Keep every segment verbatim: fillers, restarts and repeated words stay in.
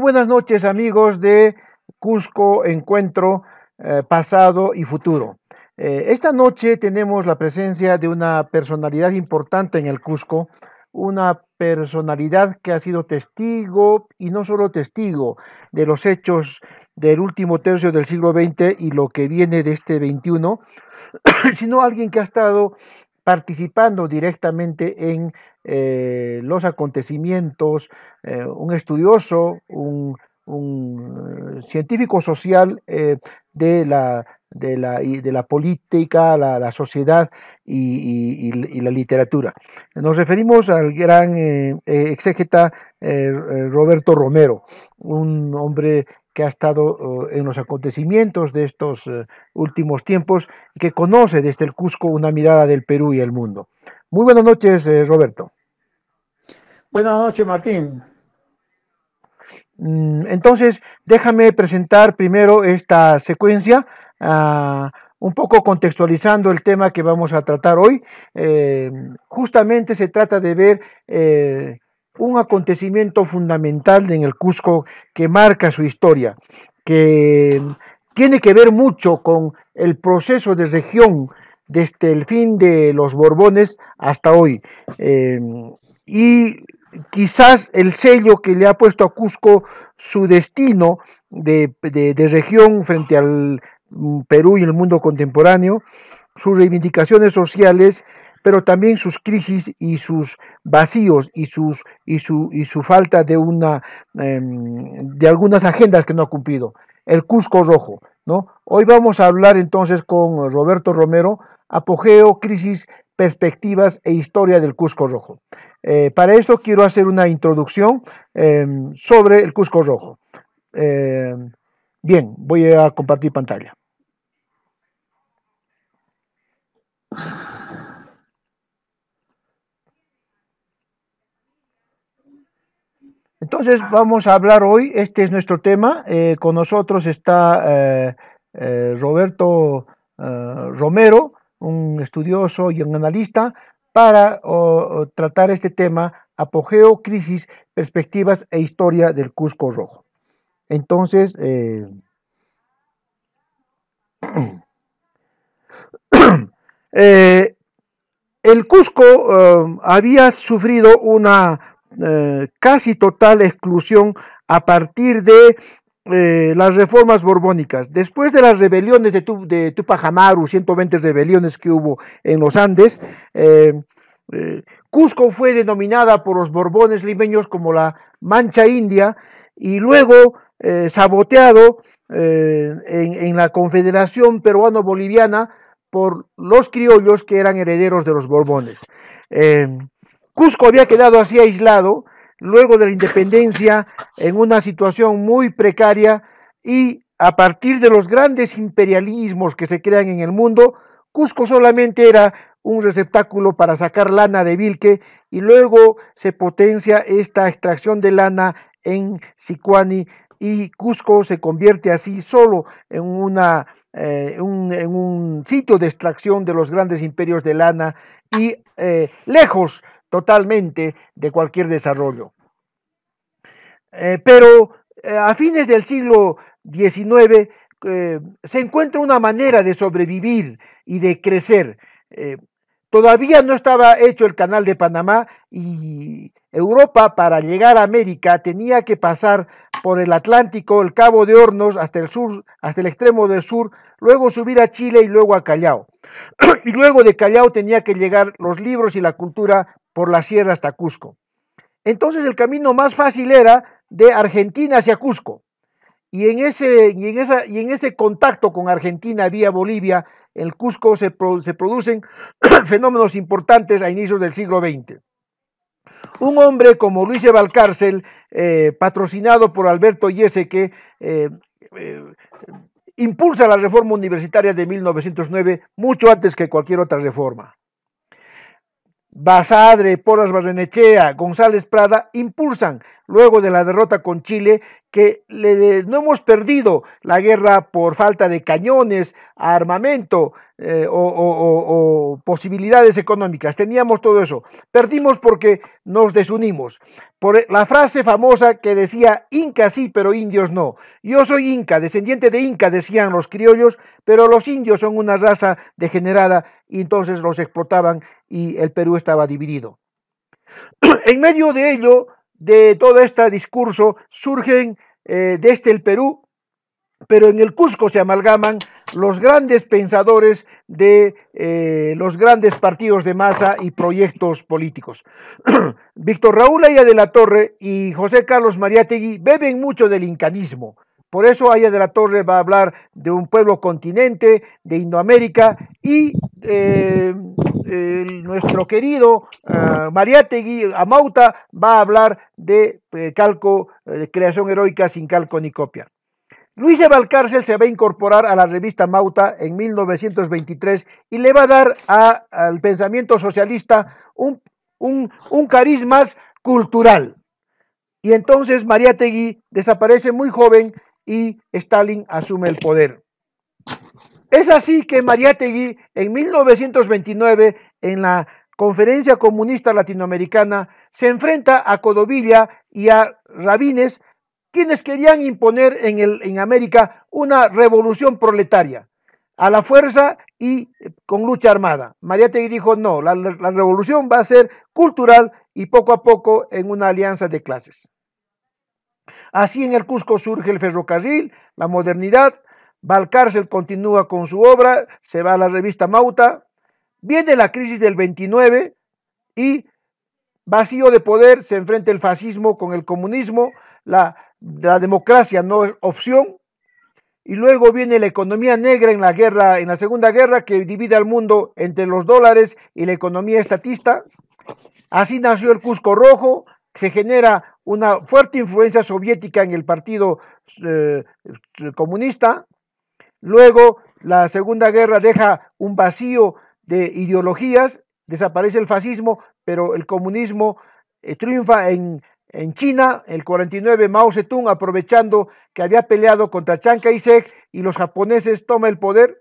buenas noches, amigos de Cusco Encuentro eh, Pasado y Futuro. Eh, esta noche tenemos la presencia de una personalidad importante en el Cusco, una personalidad que ha sido testigo y no solo testigo de los hechos del último tercio del siglo veinte y lo que viene de este veintiuno, sino alguien que ha estado participando directamente en eh, los acontecimientos, eh, un estudioso, un, un uh, científico social eh, de, la, de, la, de la política, la, la sociedad y, y, y, la literatura. Nos referimos al gran eh, exégeta eh, Roberto Romero, un hombre que ha estado uh, en los acontecimientos de estos uh, últimos tiempos y que conoce desde el Cusco una mirada del Perú y el mundo. Muy buenas noches, eh, Roberto. Buenas noches, Martín. Mm, entonces, déjame presentar primero esta secuencia, uh, un poco contextualizando el tema que vamos a tratar hoy. Eh, justamente se trata de ver eh, un acontecimiento fundamental en el Cusco que marca su historia, que tiene que ver mucho con el proceso de región desde el fin de los Borbones hasta hoy. Eh, y quizás el sello que le ha puesto a Cusco su destino de, de, de región frente al Perú y el mundo contemporáneo, sus reivindicaciones sociales, pero también sus crisis y sus vacíos y, sus, y, su, y su falta de, una, eh, de algunas agendas que no ha cumplido. El Cusco Rojo, ¿no? Hoy vamos a hablar entonces con Roberto Romero, apogeo, crisis, perspectivas e historia del Cusco Rojo. Eh, para esto quiero hacer una introducción eh, sobre el Cusco Rojo. Eh, bien, voy a compartir pantalla. Entonces vamos a hablar hoy, este es nuestro tema, eh, con nosotros está eh, eh, Roberto eh, Romero, un estudioso y un analista, para oh, tratar este tema, apogeo, crisis, perspectivas e historia del Cusco Rojo. Entonces, eh, eh, el Cusco eh, había sufrido una eh, casi total exclusión a partir de eh, las reformas borbónicas. Después de las rebeliones de, tu, de Tupac Amaru, ciento veinte rebeliones que hubo en los Andes, eh, eh, Cusco fue denominada por los borbones limeños como la Mancha India y luego eh, saboteado eh, en, en la Confederación Peruano-Boliviana por los criollos que eran herederos de los Borbones. Eh, Cusco había quedado así aislado luego de la independencia en una situación muy precaria y a partir de los grandes imperialismos que se crean en el mundo, Cusco solamente era un receptáculo para sacar lana de Vilque y luego se potencia esta extracción de lana en Sicuani y Cusco se convierte así solo en una Eh, un, en un sitio de extracción de los grandes imperios de lana y eh, lejos totalmente de cualquier desarrollo. Eh, pero eh, a fines del siglo diecinueve eh, se encuentra una manera de sobrevivir y de crecer. Eh, todavía no estaba hecho el canal de Panamá y Europa para llegar a América tenía que pasar por el Atlántico, el Cabo de Hornos hasta el sur, hasta el extremo del sur, luego subir a Chile y luego a Callao. Y luego de Callao tenía que llegar los libros y la cultura por la sierra hasta Cusco. Entonces el camino más fácil era de Argentina hacia Cusco. Y en ese, y en esa, y en ese contacto con Argentina vía Bolivia, en Cusco se, pro, se producen fenómenos importantes a inicios del siglo veinte. Un hombre como Luis de Valcárcel, eh, patrocinado por Alberto Yesque, eh, eh, impulsa la reforma universitaria de mil novecientos nueve mucho antes que cualquier otra reforma. Basadre, Porras Barrenechea, González Prada impulsan, luego de la derrota con Chile, que le, no hemos perdido la guerra por falta de cañones, armamento eh, o, o, o, o posibilidades económicas. Teníamos todo eso. Perdimos porque nos desunimos. Por la frase famosa que decía, Inca sí, pero indios no. Yo soy Inca, descendiente de Inca, decían los criollos, pero los indios son una raza degenerada y entonces los explotaban y el Perú estaba dividido. En medio de ello, de todo este discurso, surgen eh, desde el Perú, pero en el Cusco se amalgaman los grandes pensadores de eh, los grandes partidos de masa y proyectos políticos. Víctor Raúl Haya de la Torre y José Carlos Mariátegui beben mucho del incanismo. Por eso Haya de la Torre va a hablar de un pueblo continente, de Indoamérica, y eh, eh, nuestro querido uh, Mariátegui Amauta va a hablar de eh, calco, eh, creación heroica sin calco ni copia. Luis de Valcárcel se va a incorporar a la revista Mauta en mil novecientos veintitrés y le va a dar a, al pensamiento socialista un, un, un cariz más cultural. Y entonces Mariátegui desaparece muy joven y Stalin asume el poder. Es así que Mariátegui en mil novecientos veintinueve, en la Conferencia Comunista Latinoamericana, se enfrenta a Codovilla y a Rabines, quienes querían imponer en, el, en América una revolución proletaria, a la fuerza y con lucha armada. Mariátegui dijo, no, la, la revolución va a ser cultural y poco a poco en una alianza de clases. Así en el Cusco surge el ferrocarril, la modernidad, Valcárcel continúa con su obra, se va a la revista Mauta, viene la crisis del veintinueve y vacío de poder, se enfrenta el fascismo con el comunismo, la, la democracia no es opción, y luego viene la economía negra en la guerra, en la Segunda Guerra, que divide al mundo entre los dólares y la economía estatista. Así nació el Cusco Rojo, se genera una fuerte influencia soviética en el partido eh, comunista. Luego la Segunda Guerra deja un vacío de ideologías, desaparece el fascismo, pero el comunismo eh, triunfa en, en China. El cuarenta y nueve Mao Zedong, aprovechando que había peleado contra Chiang Kai-shek y los japoneses, toma el poder.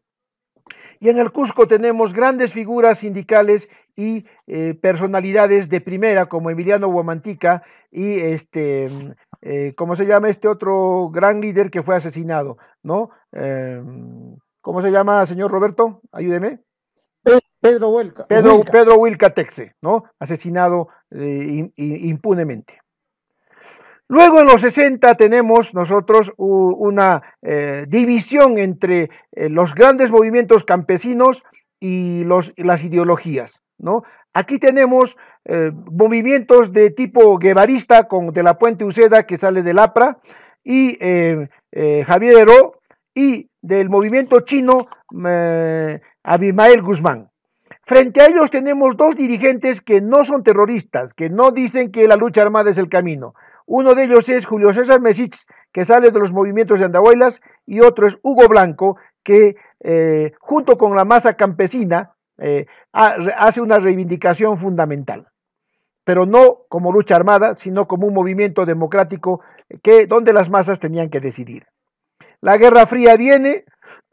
Y en el Cusco tenemos grandes figuras sindicales y eh, personalidades de primera, como Emiliano Huamantica y este, eh, ¿cómo se llama este otro gran líder que fue asesinado? ¿No? Eh, ¿Cómo se llama, señor Roberto? Ayúdeme. Pedro Huelca. Pedro, Huelca. Pedro Huilca Texe, ¿no? Asesinado eh, impunemente. Luego en los sesenta tenemos nosotros una eh, división entre eh, los grandes movimientos campesinos y los, las ideologías, ¿no? Aquí tenemos eh, movimientos de tipo guevarista con de la Puente Uceda, que sale del A P R A, y eh, eh, Javier Heró, y del movimiento chino eh, Abimael Guzmán. Frente a ellos tenemos dos dirigentes que no son terroristas, que no dicen que la lucha armada es el camino. Uno de ellos es Julio César Mesich, que sale de los movimientos de Andahuaylas, y otro es Hugo Blanco, que eh, junto con la masa campesina eh, hace una reivindicación fundamental, pero no como lucha armada, sino como un movimiento democrático que, donde las masas tenían que decidir. La Guerra Fría viene,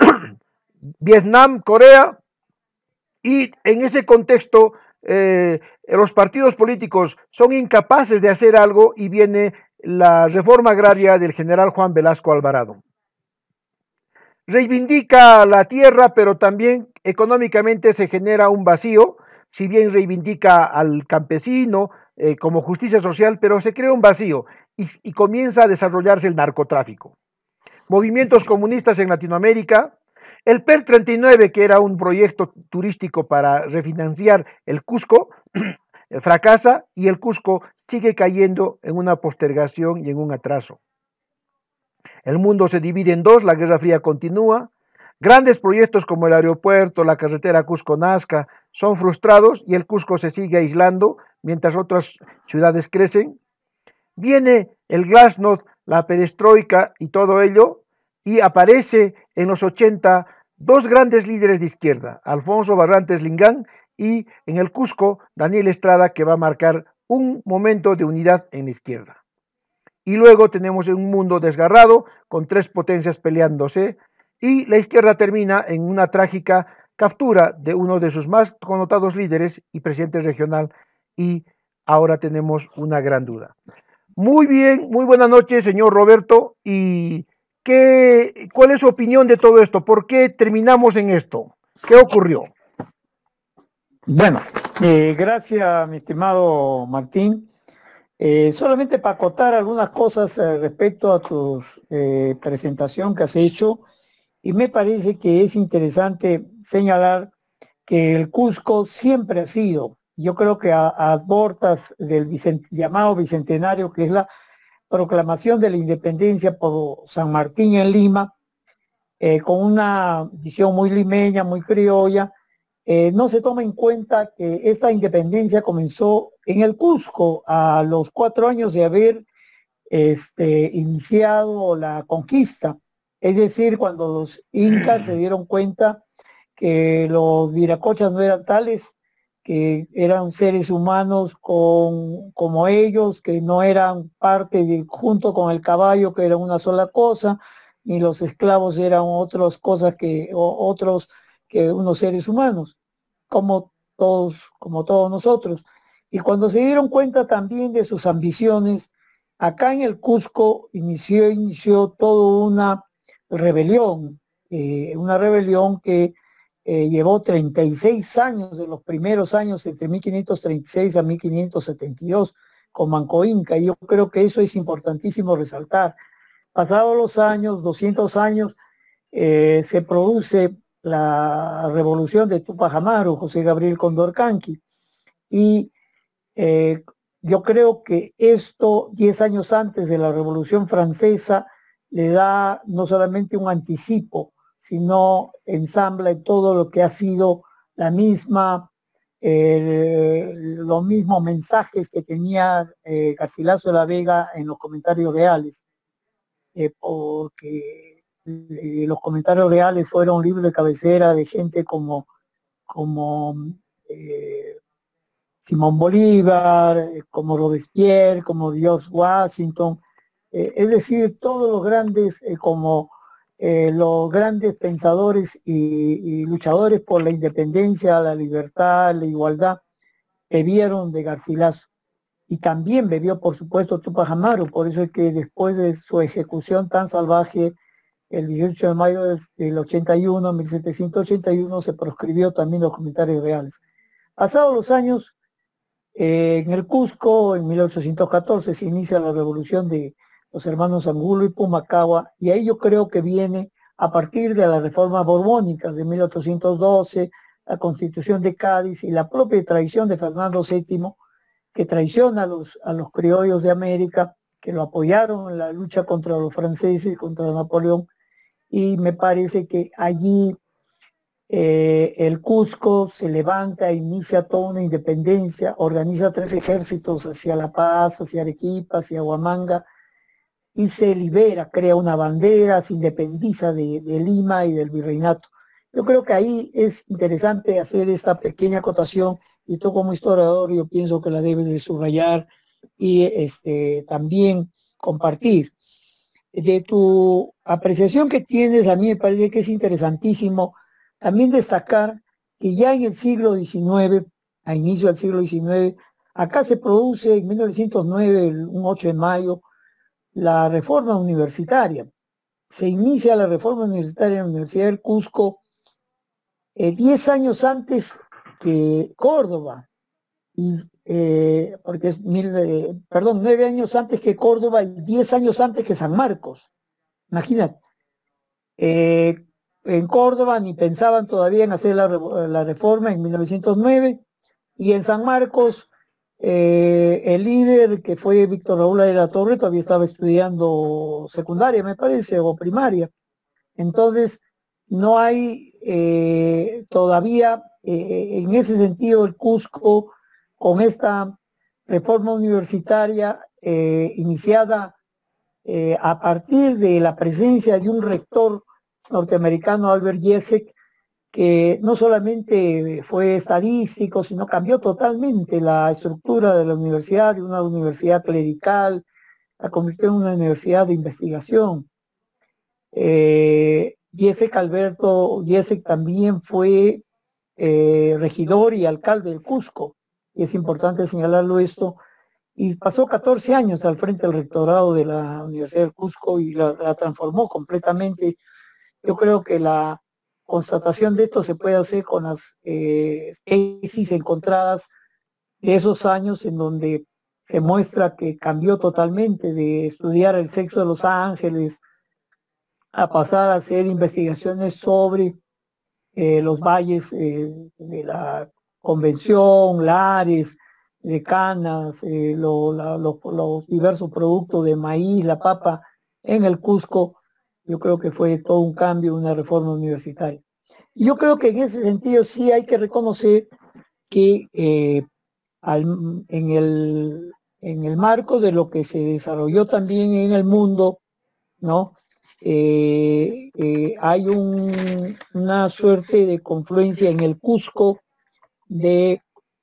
Vietnam, Corea, y en ese contexto eh, los partidos políticos son incapaces de hacer algo y viene la reforma agraria del general Juan Velasco Alvarado. Reivindica la tierra, pero también económicamente se genera un vacío, si bien reivindica al campesino eh, como justicia social, pero se crea un vacío y, y comienza a desarrollarse el narcotráfico. Movimientos comunistas en Latinoamérica. El P E R treinta y nueve, que era un proyecto turístico para refinanciar el Cusco, fracasa y el Cusco sigue cayendo en una postergación y en un atraso. El mundo se divide en dos, la Guerra Fría continúa, grandes proyectos como el aeropuerto, la carretera Cusco-Nazca son frustrados y el Cusco se sigue aislando mientras otras ciudades crecen. Viene el Glasnost, la perestroika y todo ello, y aparece en los ochenta dos grandes líderes de izquierda, Alfonso Barrantes Lingán y en el Cusco, Daniel Estrada, que va a marcar un momento de unidad en la izquierda. Y luego tenemos un mundo desgarrado, con tres potencias peleándose, y la izquierda termina en una trágica captura de uno de sus más connotados líderes y presidente regional, y ahora tenemos una gran duda. Muy bien, muy buenas noches, señor Roberto, y ¿qué, ¿cuál es su opinión de todo esto? ¿Por qué terminamos en esto? ¿Qué ocurrió? Bueno, eh, gracias, mi estimado Martín. Eh, solamente para acotar algunas cosas eh, respecto a tu eh, presentación que has hecho, y me parece que es interesante señalar que el Cusco siempre ha sido, yo creo que a, a portas del bicent, llamado Bicentenario, que es la proclamación de la independencia por San Martín en Lima, eh, con una visión muy limeña, muy criolla, eh, no se toma en cuenta que esta independencia comenzó en el Cusco a los cuatro años de haber este, iniciado la conquista. Es decir, cuando los incas se dieron cuenta que los viracochas no eran tales, que eran seres humanos con, como ellos, que no eran parte de, junto con el caballo, que era una sola cosa, ni los esclavos eran otras cosas que o, otros que unos seres humanos, como todos, como todos nosotros. Y cuando se dieron cuenta también de sus ambiciones, acá en el Cusco inició, inició toda una rebelión, eh, una rebelión que eh, llevó treinta y seis años, de los primeros años, entre mil quinientos treinta y seis a mil quinientos setenta y dos, con Manco Inca, y yo creo que eso es importantísimo resaltar. Pasados los años, doscientos años, eh, se produce la revolución de Tupac Amaru, José Gabriel Condorcanqui, y eh, yo creo que esto, diez años antes de la Revolución Francesa, le da no solamente un anticipo, sino ensambla en todo lo que ha sido la misma, eh, los mismos mensajes que tenía eh, Garcilaso de la Vega en los comentarios reales, eh, porque eh, los comentarios reales fueron libros de cabecera de gente como, como eh, Simón Bolívar, eh, como Robespierre, como George Washington, eh, es decir, todos los grandes, eh, como eh, los grandes pensadores y, y, luchadores por la independencia, la libertad, la igualdad, bebieron de Garcilaso. Y también bebió, por supuesto, Tupac Amaru, por eso es que después de su ejecución tan salvaje, el dieciocho de mayo del, del ochenta y uno, mil setecientos ochenta y uno, se proscribió también los comentarios reales. Pasados los años, Eh, en el Cusco, en mil ochocientos catorce, se inicia la revolución de los hermanos Angulo y Pumacahua, y ahí yo creo que viene a partir de las reformas borbónicas de mil ochocientos doce, la Constitución de Cádiz y la propia traición de Fernando séptimo, que traiciona a los, a los criollos de América, que lo apoyaron en la lucha contra los franceses, contra Napoleón, y me parece que allí eh, el Cusco se levanta, inicia toda una independencia, organiza tres ejércitos hacia La Paz, hacia Arequipa, hacia Huamanga, y se libera, crea una bandera, se independiza de, de Lima y del virreinato. Yo creo que ahí es interesante hacer esta pequeña acotación, y tú como historiador yo pienso que la debes de subrayar y este, también compartir. De tu apreciación que tienes, a mí me parece que es interesantísimo también destacar que ya en el siglo diecinueve, a inicio del siglo diecinueve, acá se produce en mil novecientos nueve, un ocho de mayo, la reforma universitaria. Se inicia la reforma universitaria en la Universidad del Cusco eh, diez años antes que Córdoba, y, eh, porque es mil, eh, perdón, nueve años antes que Córdoba y diez años antes que San Marcos. Imagínate. Eh, en Córdoba ni pensaban todavía en hacer la, la reforma en mil novecientos nueve, y en San Marcos eh, el líder, que fue Víctor Raúl de la Torre, todavía estaba estudiando secundaria, me parece, o primaria. Entonces no hay eh, todavía eh, en ese sentido el Cusco, con esta reforma universitaria eh, iniciada eh, a partir de la presencia de un rector norteamericano, Albert Jessek, que no solamente fue estadístico, sino cambió totalmente la estructura de la universidad, de una universidad clerical, la convirtió en una universidad de investigación. Eh, Giesecke Alberto, Giesecke también fue eh, regidor y alcalde del Cusco, y es importante señalarlo esto, y pasó catorce años al frente del rectorado de la Universidad del Cusco y la, la transformó completamente. Yo creo que la constatación de esto se puede hacer con las eh, tesis encontradas de esos años en donde se muestra que cambió totalmente de estudiar el sexo de los ángeles a pasar a hacer investigaciones sobre eh, los valles eh, de la Convención, Lares, de canas, eh, lo, la, lo, los diversos productos de maíz, la papa en el Cusco. Yo creo que fue todo un cambio, una reforma universitaria. Y yo creo que en ese sentido sí hay que reconocer que eh, al, en, el, en el marco de lo que se desarrolló también en el mundo, ¿no? Eh, eh, hay un, una suerte de confluencia en el Cusco de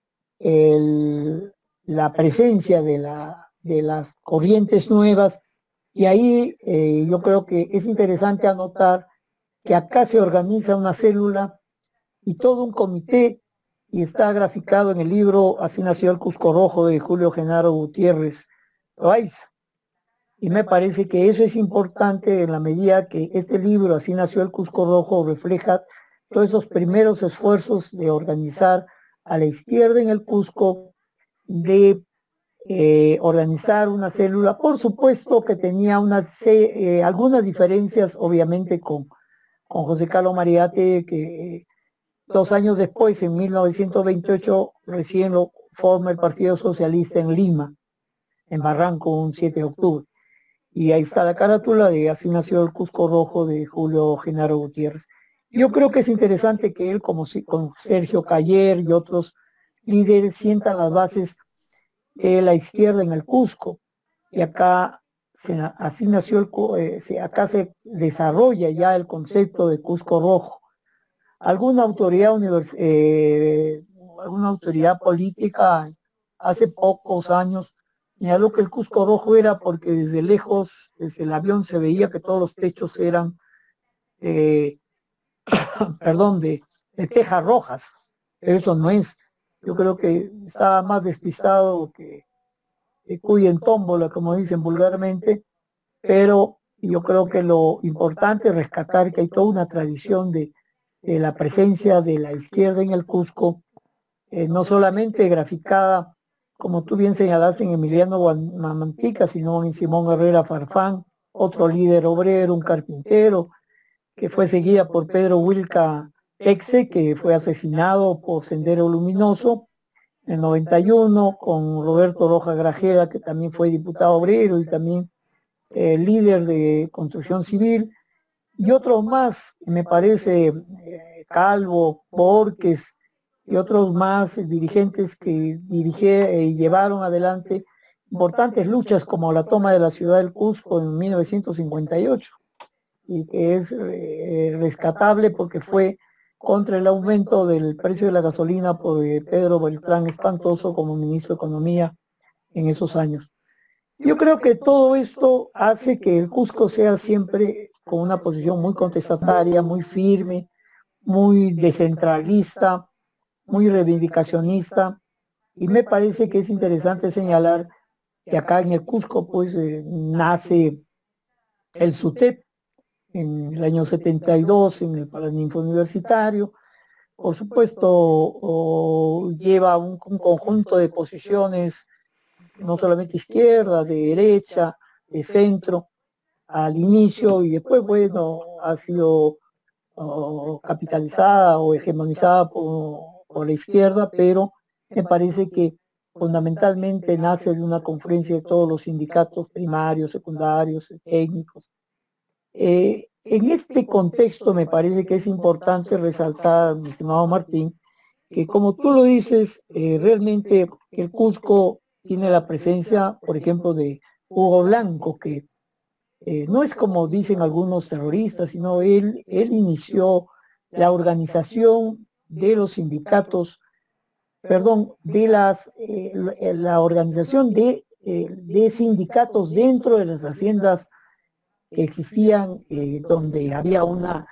el, la presencia de, la, de las corrientes nuevas, y ahí eh, yo creo que es interesante anotar que acá se organiza una célula y todo un comité, y está graficado en el libro Así nació el Cusco Rojo de Julio Genaro Gutiérrez Loaiza. Y me parece que eso es importante en la medida que este libro, Así nació el Cusco Rojo, refleja todos esos primeros esfuerzos de organizar a la izquierda en el Cusco, de eh, organizar una célula, por supuesto que tenía unas, eh, algunas diferencias, obviamente, con, con José Carlos Mariate, que dos años después, en mil novecientos veintiocho, recién lo forma el Partido Socialista en Lima, en Barranco, un siete de octubre. Y ahí está la carátula de Así nació el Cusco Rojo de Julio Genaro Gutiérrez. Yo creo que es interesante que él, como si, con Sergio Cayer y otros líderes, sientan las bases de la izquierda en el Cusco. Y acá, se, así nació el, eh, se, acá se desarrolla ya el concepto de Cusco Rojo. Alguna autoridad, univers, eh, alguna autoridad política hace pocos años señaló que el Cusco Rojo era porque desde lejos, desde el avión, se veía que todos los techos eran, eh, perdón, de, de tejas rojas. Pero eso no es. Yo creo que estaba más despistado que, que cuy en tómbola, como dicen vulgarmente, pero yo creo que lo importante es rescatar que hay toda una tradición de, de la presencia de la izquierda en el Cusco, eh, no solamente graficada, como tú bien señalaste, en Emiliano Mamantica, sino en Simón Herrera Farfán, otro líder obrero, un carpintero, que fue seguida por Pedro Wilca Texe, que fue asesinado por Sendero Luminoso en el noventa y uno, con Roberto Roja Grajeda, que también fue diputado obrero y también eh, líder de construcción civil, y otros más, me parece, eh, Calvo, Borges, y otros más dirigentes que dirigieron y eh, llevaron adelante importantes luchas como la toma de la ciudad del Cusco en mil novecientos cincuenta y ocho, y que es eh, rescatable porque fue contra el aumento del precio de la gasolina por eh, Pedro Beltrán Espantoso como ministro de Economía en esos años. Yo creo que todo esto hace que el Cusco sea siempre con una posición muy contestataria, muy firme, muy descentralista, muy reivindicacionista, y me parece que es interesante señalar que acá en el Cusco pues eh, nace el SUTEP en el año setenta y dos en el Paraninfo Universitario. Por supuesto, o lleva un, un conjunto de posiciones, no solamente izquierda, de derecha, de centro, al inicio, y después, bueno, ha sido o capitalizada o hegemonizada por, por la izquierda, pero me parece que fundamentalmente nace de una confluencia de todos los sindicatos primarios, secundarios, técnicos. Eh, en este contexto me parece que es importante resaltar, mi estimado Martín, que como tú lo dices, eh, realmente el Cusco tiene la presencia, por ejemplo, de Hugo Blanco, que eh, no es como dicen algunos terroristas, sino él, él inició la organización de los sindicatos, perdón, de las, eh, la organización de, eh, de sindicatos dentro de las haciendas que existían, eh, donde había una,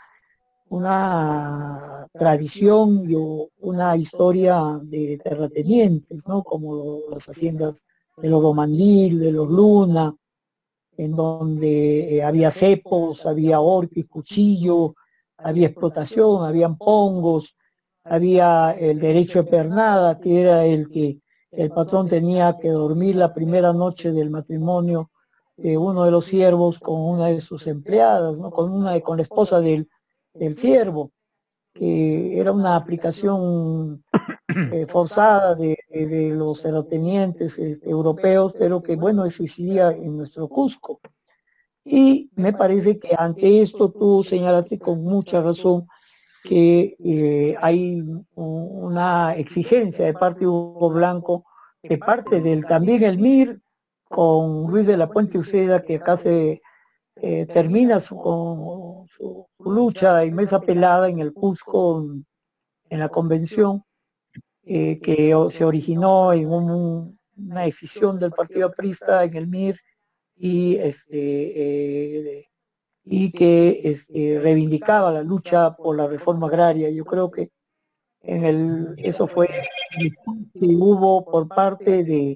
una tradición y una historia de terratenientes, ¿no? Como las haciendas de los Romandil, de los Luna, en donde eh, había cepos, había orquis, cuchillo, había explotación, habían pongos, había el derecho de pernada, que era el que el patrón tenía que dormir la primera noche del matrimonio de uno de los siervos con una de sus empleadas, ¿no? con, una, con la esposa del, del siervo, que era una aplicación eh, forzada de, de, de los terratenientes este, europeos, pero que, bueno, existía en nuestro Cusco. Y me parece que ante esto tú señalaste con mucha razón que eh, hay una exigencia de parte de Hugo Blanco, de parte del también el M I R, con Luis de la Puente Uceda, que acá se eh, termina su, con, su, su lucha en mesa pelada en el Cusco, en la convención, eh, que se originó en un, una decisión del Partido Aprista en el M I R y, este, eh, y que este, reivindicaba la lucha por la reforma agraria. Yo creo que en el, eso fue que hubo por parte de,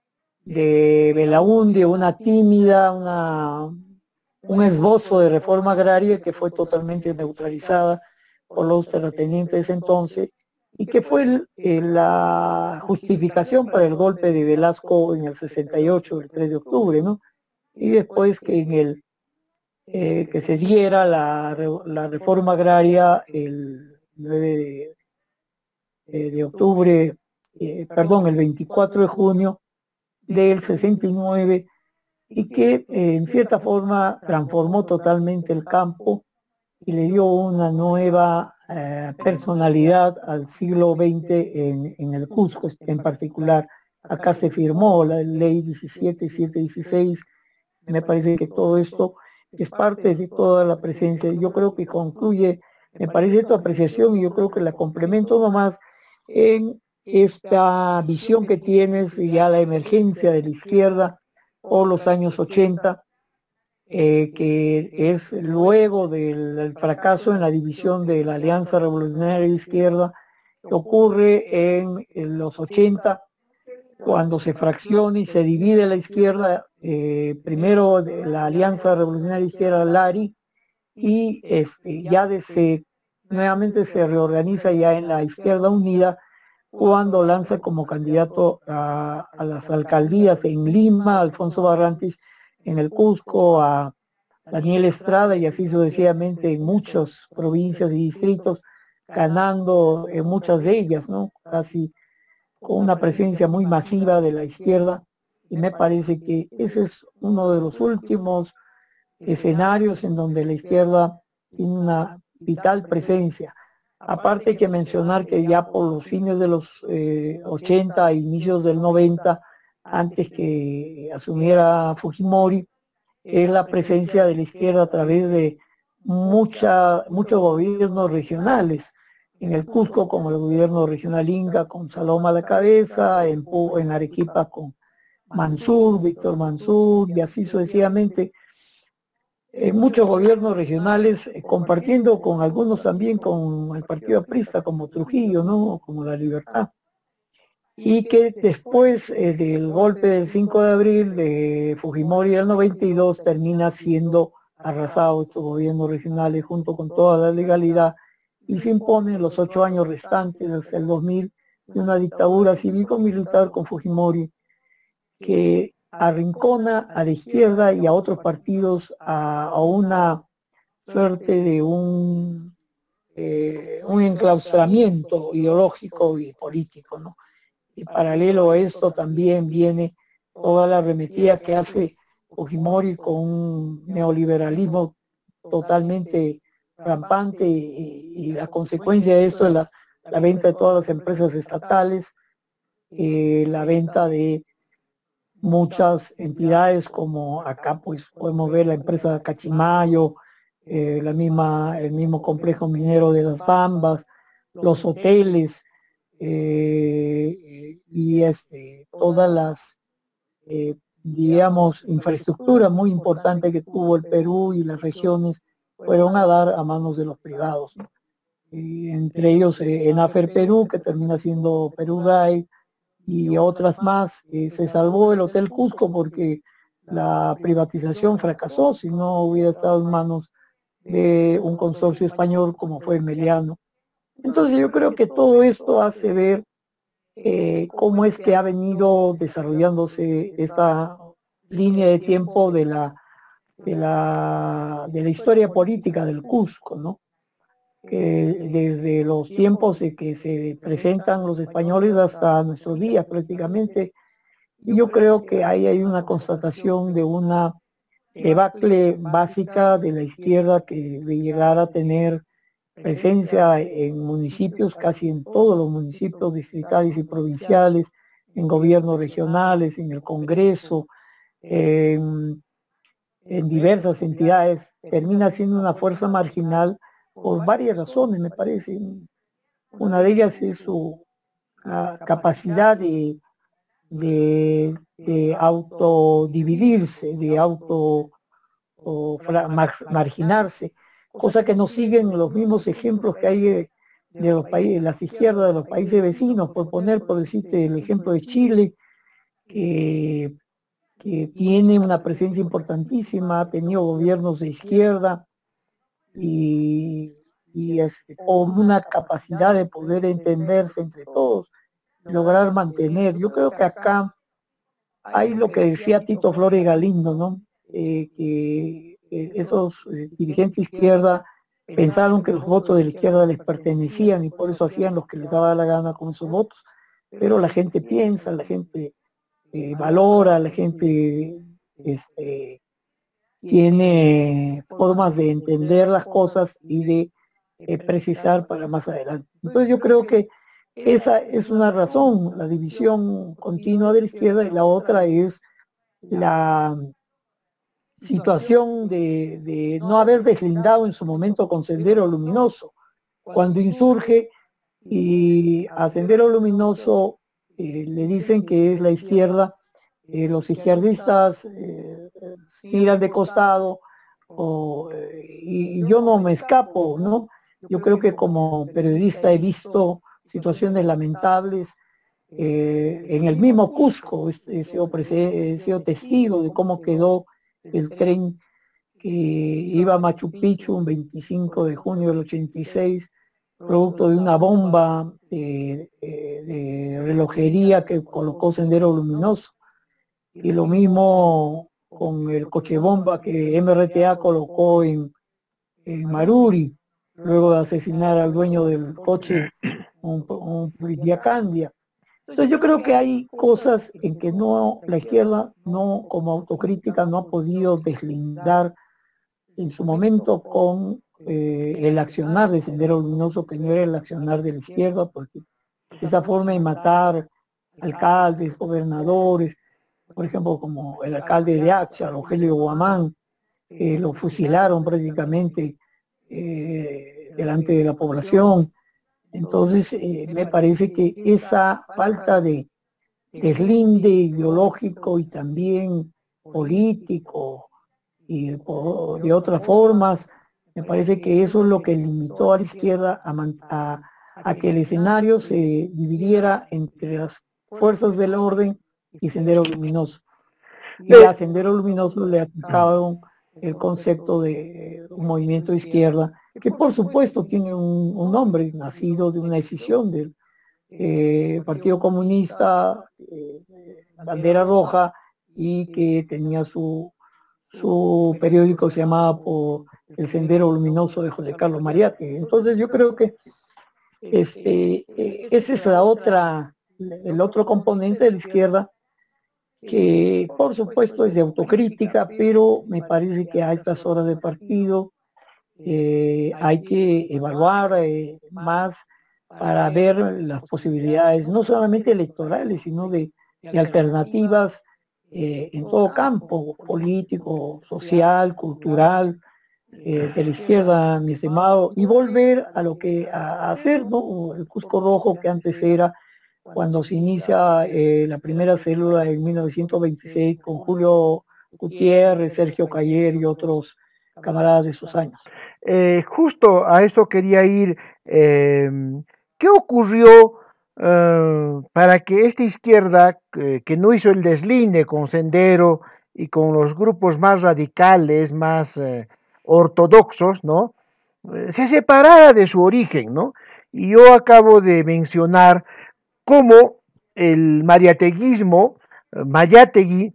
de Belaúnde una tímida, una, un esbozo de reforma agraria que fue totalmente neutralizada por los terratenientes entonces, y que fue el, el, la justificación para el golpe de Velasco en el sesenta y ocho, el tres de octubre, ¿no? Y después que en el eh, que se diera la, la reforma agraria el nueve de, de octubre, eh, perdón, el veinticuatro de junio del sesenta y nueve, y que eh, en cierta forma transformó totalmente el campo y le dio una nueva eh, personalidad al siglo veinte en, en el Cusco en particular. Acá se firmó la ley diecisiete mil setecientos dieciséis. Me parece que todo esto es parte de toda la presencia. Yo creo que concluye, me parece tu apreciación, y yo creo que la complemento nomás en esta visión que tienes ya la emergencia de la izquierda por los años ochenta, eh, que es luego del, del fracaso en la división de la Alianza Revolucionaria de Izquierda, que ocurre en, en los ochenta, cuando se fracciona y se divide la izquierda, eh, primero de la Alianza Revolucionaria Izquierda, Lari, y este, ya de se, nuevamente se reorganiza ya en la Izquierda Unida, cuando lanza como candidato a, a las alcaldías en Lima, Alfonso Barrantes, en el Cusco, a Daniel Estrada, y así sucesivamente en muchas provincias y distritos, ganando en muchas de ellas, ¿no? Casi con una presencia muy masiva de la izquierda, y me parece que ese es uno de los últimos escenarios en donde la izquierda tiene una vital presencia. Aparte hay que mencionar que ya por los fines de los eh, ochenta e inicios del noventa, antes que asumiera Fujimori, es la presencia de la izquierda a través de mucha, muchos gobiernos regionales. En el Cusco, como el gobierno regional Inca, con Saloma a la cabeza, en, en Arequipa con Mansur, Víctor Mansur, y así sucesivamente. En muchos gobiernos regionales, eh, compartiendo con algunos también con el Partido Aprista, como Trujillo, ¿no? Como La Libertad. Y que después eh, del golpe del cinco de abril de Fujimori del noventa y dos termina siendo arrasado estos gobiernos regionales junto con toda la legalidad, y se imponen los ocho años restantes hasta el dos mil de una dictadura cívico-militar con Fujimori, que arrincona a la izquierda y a otros partidos a, a una suerte de un, eh, un enclaustramiento ideológico y político, ¿no? Y paralelo a esto también viene toda la arremetida que hace Fujimori con un neoliberalismo totalmente rampante, y, y la consecuencia de esto es la, la venta de todas las empresas estatales, eh, la venta de muchas entidades, como acá pues podemos ver la empresa Cachimayo, eh, la misma, el mismo complejo minero de Las Bambas, los hoteles eh, y este, todas las, eh, digamos, infraestructura muy importante que tuvo el Perú y las regiones fueron a dar a manos de los privados, ¿no? Y entre ellos eh, Enafer Perú, que termina siendo Perú Day, y otras más. Eh, se salvó el Hotel Cusco porque la privatización fracasó, si no hubiera estado en manos de un consorcio español como fue Meliano. Entonces yo creo que todo esto hace ver eh, cómo es que ha venido desarrollándose esta línea de tiempo de la, de la, de la historia política del Cusco, ¿no? Que desde los tiempos de que se presentan los españoles hasta nuestros días prácticamente, yo creo que ahí hay una constatación de una debacle básica de la izquierda que de llegar a tener presencia en municipios, casi en todos los municipios distritales y provinciales, en gobiernos regionales, en el Congreso, en, en diversas entidades, termina siendo una fuerza marginal por varias razones, me parece. Una de ellas es su uh, capacidad de, de, de autodividirse, de auto o mar, marginarse, cosa que no siguen los mismos ejemplos que hay de, de los países, las izquierdas de los países vecinos, por poner, por decirte, el ejemplo de Chile, que, que tiene una presencia importantísima, ha tenido gobiernos de izquierda y, y este, con una capacidad de poder entenderse entre todos, lograr mantener. Yo creo que acá hay lo que decía Tito Flores Galindo, ¿no? Eh, que eh, esos eh, dirigentes de izquierda pensaron que los votos de la izquierda les pertenecían y por eso hacían lo que les daba la gana con esos votos. Pero la gente piensa, la gente eh, valora, la gente este, tiene formas de entender las cosas y de eh, precisar para más adelante. Entonces yo creo que esa es una razón, la división continua de la izquierda, y la otra es la situación de, de no haber deslindado en su momento con Sendero Luminoso. Cuando insurge y a Sendero Luminoso eh, le dicen que es la izquierda, eh, los izquierdistas eh, miran de costado o, eh, y, y yo no me escapo, ¿no? Yo creo que como periodista he visto situaciones lamentables. Eh, en el mismo Cusco he sido, he sido testigo de cómo quedó el tren que iba a Machu Picchu un veinticinco de junio del ochenta y seis, producto de una bomba de, de, de relojería que colocó Sendero Luminoso. Y lo mismo con el coche bomba que M R T A colocó en, en Maruri, luego de asesinar al dueño del coche, un, un Candia. Entonces yo creo que hay cosas en que no, la izquierda no, como autocrítica, no ha podido deslindar en su momento con eh, el accionar de Sendero Luminoso, que no era el accionar de la izquierda, porque esa forma de matar alcaldes, gobernadores, por ejemplo, como el alcalde de Acha, Rogelio Guamán, eh, lo fusilaron prácticamente eh, delante de la población. Entonces, eh, me parece que esa falta de deslinde ideológico y también político y de otras formas, me parece que eso es lo que limitó a la izquierda a, a, a que el escenario se dividiera entre las fuerzas del orden y Sendero Luminoso. Y a Sendero Luminoso le aplicaron el concepto de un movimiento de izquierda, que por supuesto tiene un, un nombre nacido de una decisión del eh, Partido Comunista, eh, bandera roja, y que tenía su, su periódico que se llamaba por El Sendero Luminoso de José Carlos Mariatti. Entonces yo creo que este, eh, esa es la otra, el otro componente de la izquierda, que por supuesto es de autocrítica, pero me parece que a estas horas de partido eh, hay que evaluar eh, más para ver las posibilidades, no solamente electorales, sino de, de alternativas eh, en todo campo, político, social, cultural, eh, de la izquierda, mi estimado, y volver a lo que a, a hacer, ¿no? El Cusco Rojo que antes era cuando se inicia eh, la primera célula en mil novecientos veintiséis con Julio Gutiérrez, Sergio Cayer y otros camaradas de esos años. Eh, justo a esto quería ir. Eh, ¿Qué ocurrió eh, para que esta izquierda, eh, que no hizo el deslinde con Sendero y con los grupos más radicales, más eh, ortodoxos, ¿no? Eh, se separara de su origen, ¿no? Y yo acabo de mencionar cómo el mariateguismo, eh, Mayategui,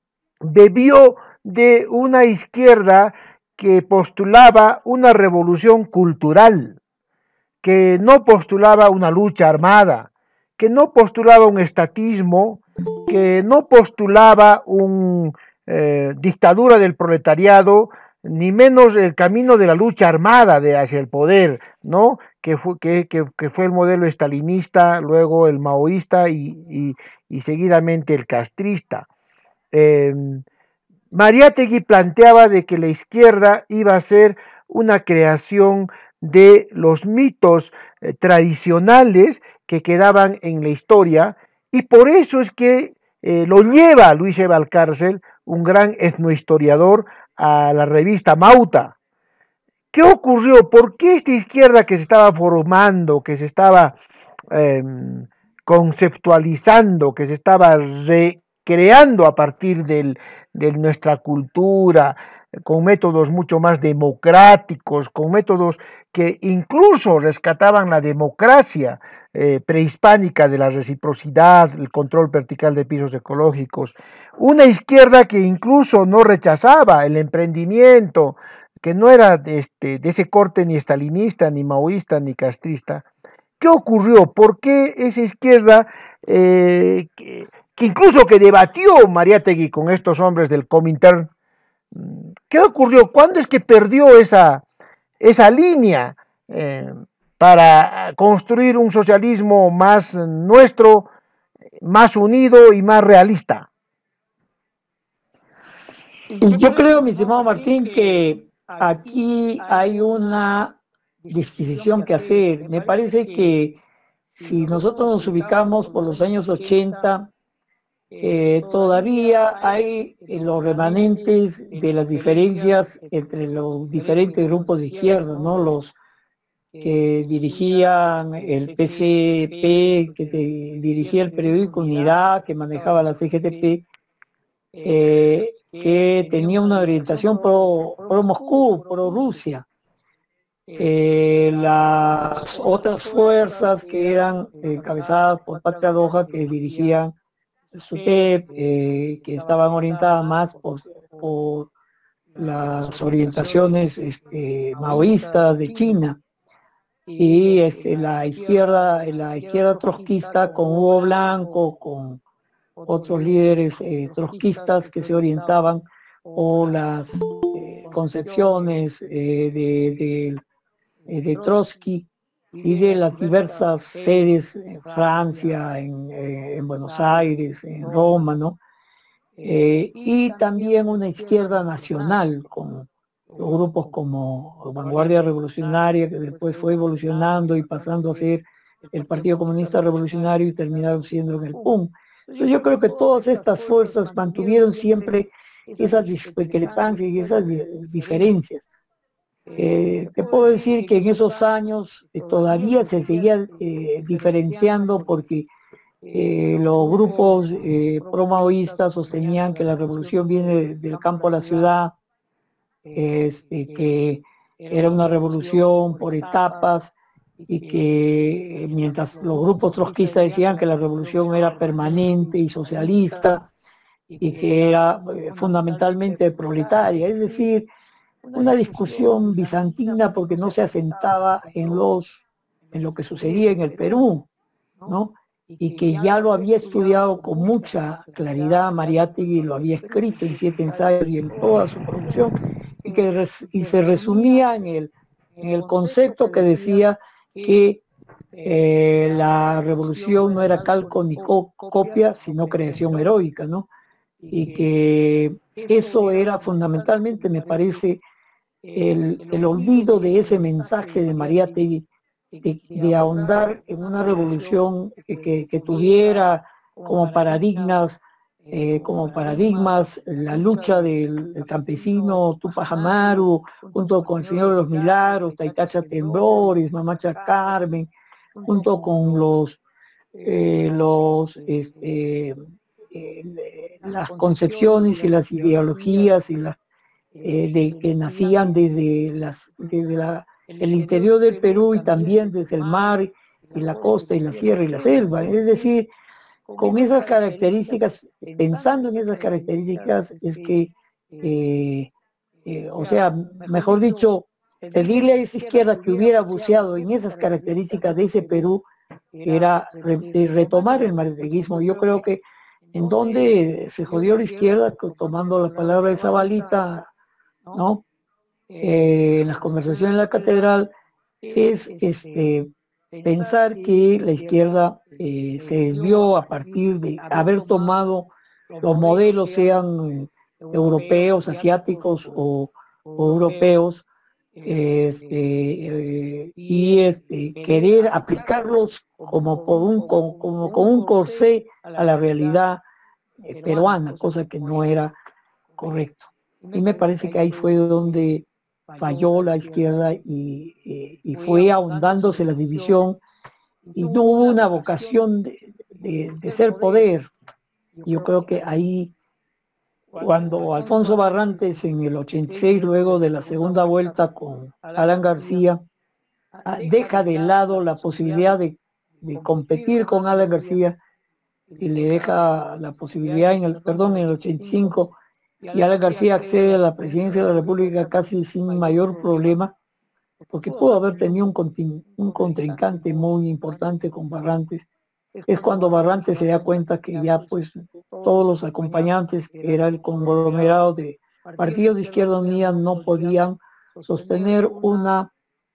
bebió de una izquierda que postulaba una revolución cultural, que no postulaba una lucha armada, que no postulaba un estatismo, que no postulaba una eh, dictadura del proletariado, ni menos el camino de la lucha armada de hacia el poder, ¿no? Que fue, que, que, que fue el modelo estalinista, luego el maoísta y, y, y seguidamente el castrista. Eh, Mariátegui planteaba de que la izquierda iba a ser una creación de los mitos eh, tradicionales que quedaban en la historia, y por eso es que eh, lo lleva Luis E. Valcárcel, un gran etnohistoriador, a la revista Mauta. ¿Qué ocurrió? ¿Por qué esta izquierda que se estaba formando, que se estaba eh, conceptualizando, que se estaba recreando a partir del, de nuestra cultura, con métodos mucho más democráticos, con métodos que incluso rescataban la democracia eh, prehispánica de la reciprocidad, el control vertical de pisos ecológicos, una izquierda que incluso no rechazaba el emprendimiento, que no era de, este, de ese corte ni estalinista, ni maoísta, ni castrista? ¿Qué ocurrió? ¿Por qué esa izquierda, eh, que, que incluso que debatió Mariátegui con estos hombres del Comintern, qué ocurrió? ¿Cuándo es que perdió esa, esa línea eh, para construir un socialismo más nuestro, más unido y más realista? Y yo creo, mi estimado Martín, que aquí hay una disquisición que hacer. Me parece que si nosotros nos ubicamos por los años ochenta, eh, todavía hay eh, los remanentes de las diferencias entre los diferentes grupos de izquierda, ¿no? Los que dirigían el P C P, que se dirigía el periódico Unidad, que manejaba la C G T P, eh, que tenía una orientación pro, pro Moscú, pro Rusia. Eh, las otras fuerzas que eran encabezadas por Patria Roja, que dirigían SUTEP, eh, que estaban orientadas más por, por las orientaciones este, maoístas de China, y este, la izquierda, la izquierda trotskista con Hugo Blanco, con otros líderes eh, trotskistas que se orientaban por las eh, concepciones eh, de, de, de Trotsky y de las diversas sedes en Francia, en, eh, en Buenos Aires, en Roma, ¿no? Eh, y también una izquierda nacional con grupos como Vanguardia Revolucionaria, que después fue evolucionando y pasando a ser el Partido Comunista Revolucionario y terminaron siendo en el P U M. Entonces yo creo que todas estas fuerzas mantuvieron siempre esas discrepancias y esas diferencias. Eh, te puedo decir que en esos años eh, todavía se seguía eh, diferenciando porque eh, los grupos eh, pro-maoístas sostenían que la revolución viene del campo a la ciudad, este, que era una revolución por etapas y que mientras los grupos trotskistas decían que la revolución era permanente y socialista y que era eh, fundamentalmente proletaria, es decir, una discusión bizantina porque no se asentaba en, los, en lo que sucedía en el Perú, ¿no? Y que ya lo había estudiado con mucha claridad Mariátegui, lo había escrito en siete ensayos y en toda su producción, y que res, y se resumía en el, en el concepto que decía que eh, la revolución no era calco ni co copia, sino creación heroica, ¿no? Y que eso era fundamentalmente, me parece, el, el olvido de ese mensaje de Mariátegui de, de ahondar en una revolución que, que, que tuviera como paradigmas, eh, como paradigmas la lucha del, del campesino Tupac Amaru, junto con el Señor de los Milagros, Taitacha Temblores, Mamacha Carmen, junto con los, eh, los este, eh, las concepciones y las ideologías y las, eh, de, que nacían desde, las, desde la, el interior del Perú y también desde el mar y la costa y la sierra y la selva. Es decir, con esas características, pensando en esas características, es que, eh, eh, o sea, mejor dicho, pedirle a esa izquierda que hubiera buceado en esas características de ese Perú era re, retomar el mariateguismo. Yo creo que en donde se jodió la izquierda, tomando la palabra de Zabalita, ¿no? Eh, en las conversaciones en la catedral, es este, pensar que la izquierda eh, se desvió a partir de haber tomado los modelos, sean europeos, asiáticos o, o europeos, este, eh, y este, querer aplicarlos como, por un, como, como con un corsé a la realidad eh, peruana, cosa que no era correcto. Y me parece que ahí fue donde falló la izquierda y, y, y fue ahondándose la división y no hubo una vocación de, de, de ser poder. Yo creo que ahí, cuando Alfonso Barrantes en el ochenta y seis, luego de la segunda vuelta con Alan García, deja de lado la posibilidad de, de competir con Alan García y le deja la posibilidad, en el, perdón, en el ochenta y cinco, y Alan García accede a la presidencia de la República casi sin mayor problema, porque pudo haber tenido un, un contrincante muy importante con Barrantes. Es cuando Barrantes se da cuenta que ya pues todos los acompañantes, que era el conglomerado de partidos de Izquierda Unida, no podían sostener una,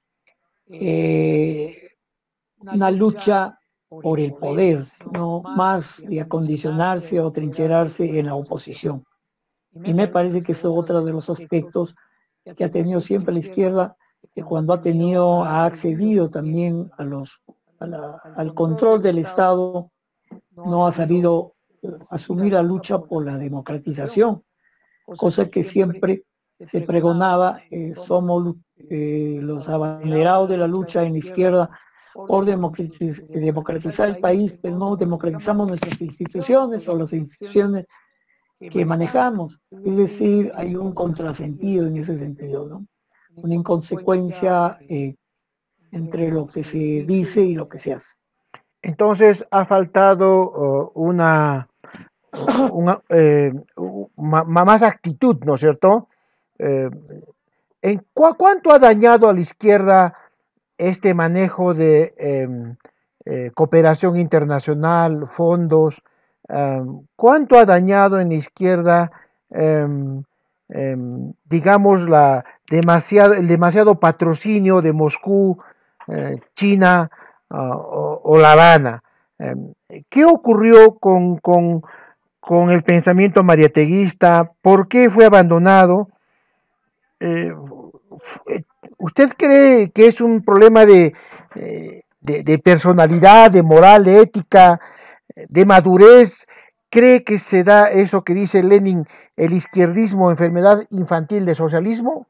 eh, una lucha por el poder, sino más de acondicionarse o trincherarse en la oposición. Y me parece que es otro de los aspectos que ha tenido siempre la izquierda, que cuando ha tenido, ha accedido también a los, a la, al control del Estado, no ha sabido asumir la lucha por la democratización, cosa que siempre se pregonaba, eh, somos eh, los abanderados de la lucha en la izquierda por democratiz democratizar el país, pero no democratizamos nuestras instituciones o las instituciones que manejamos. Es decir, hay un contrasentido en ese sentido, ¿no? Una inconsecuencia eh, entre lo que se dice y lo que se hace. Entonces ha faltado uh, una, una eh, más actitud, ¿no es cierto? Eh, ¿en cu ¿Cuánto ha dañado a la izquierda este manejo de eh, eh, cooperación internacional, fondos? Eh, ¿Cuánto ha dañado en la izquierda, eh, eh, digamos, la demasiado, el demasiado patrocinio de Moscú, eh, China uh, o, o, La Habana? Eh, ¿Qué ocurrió con, con, con el pensamiento mariateguista? ¿Por qué fue abandonado? Eh, ¿Usted cree que es un problema de, de, de personalidad, de moral, de ética, de madurez? ¿Cree que se da eso que dice Lenin, el izquierdismo, enfermedad infantil de socialismo?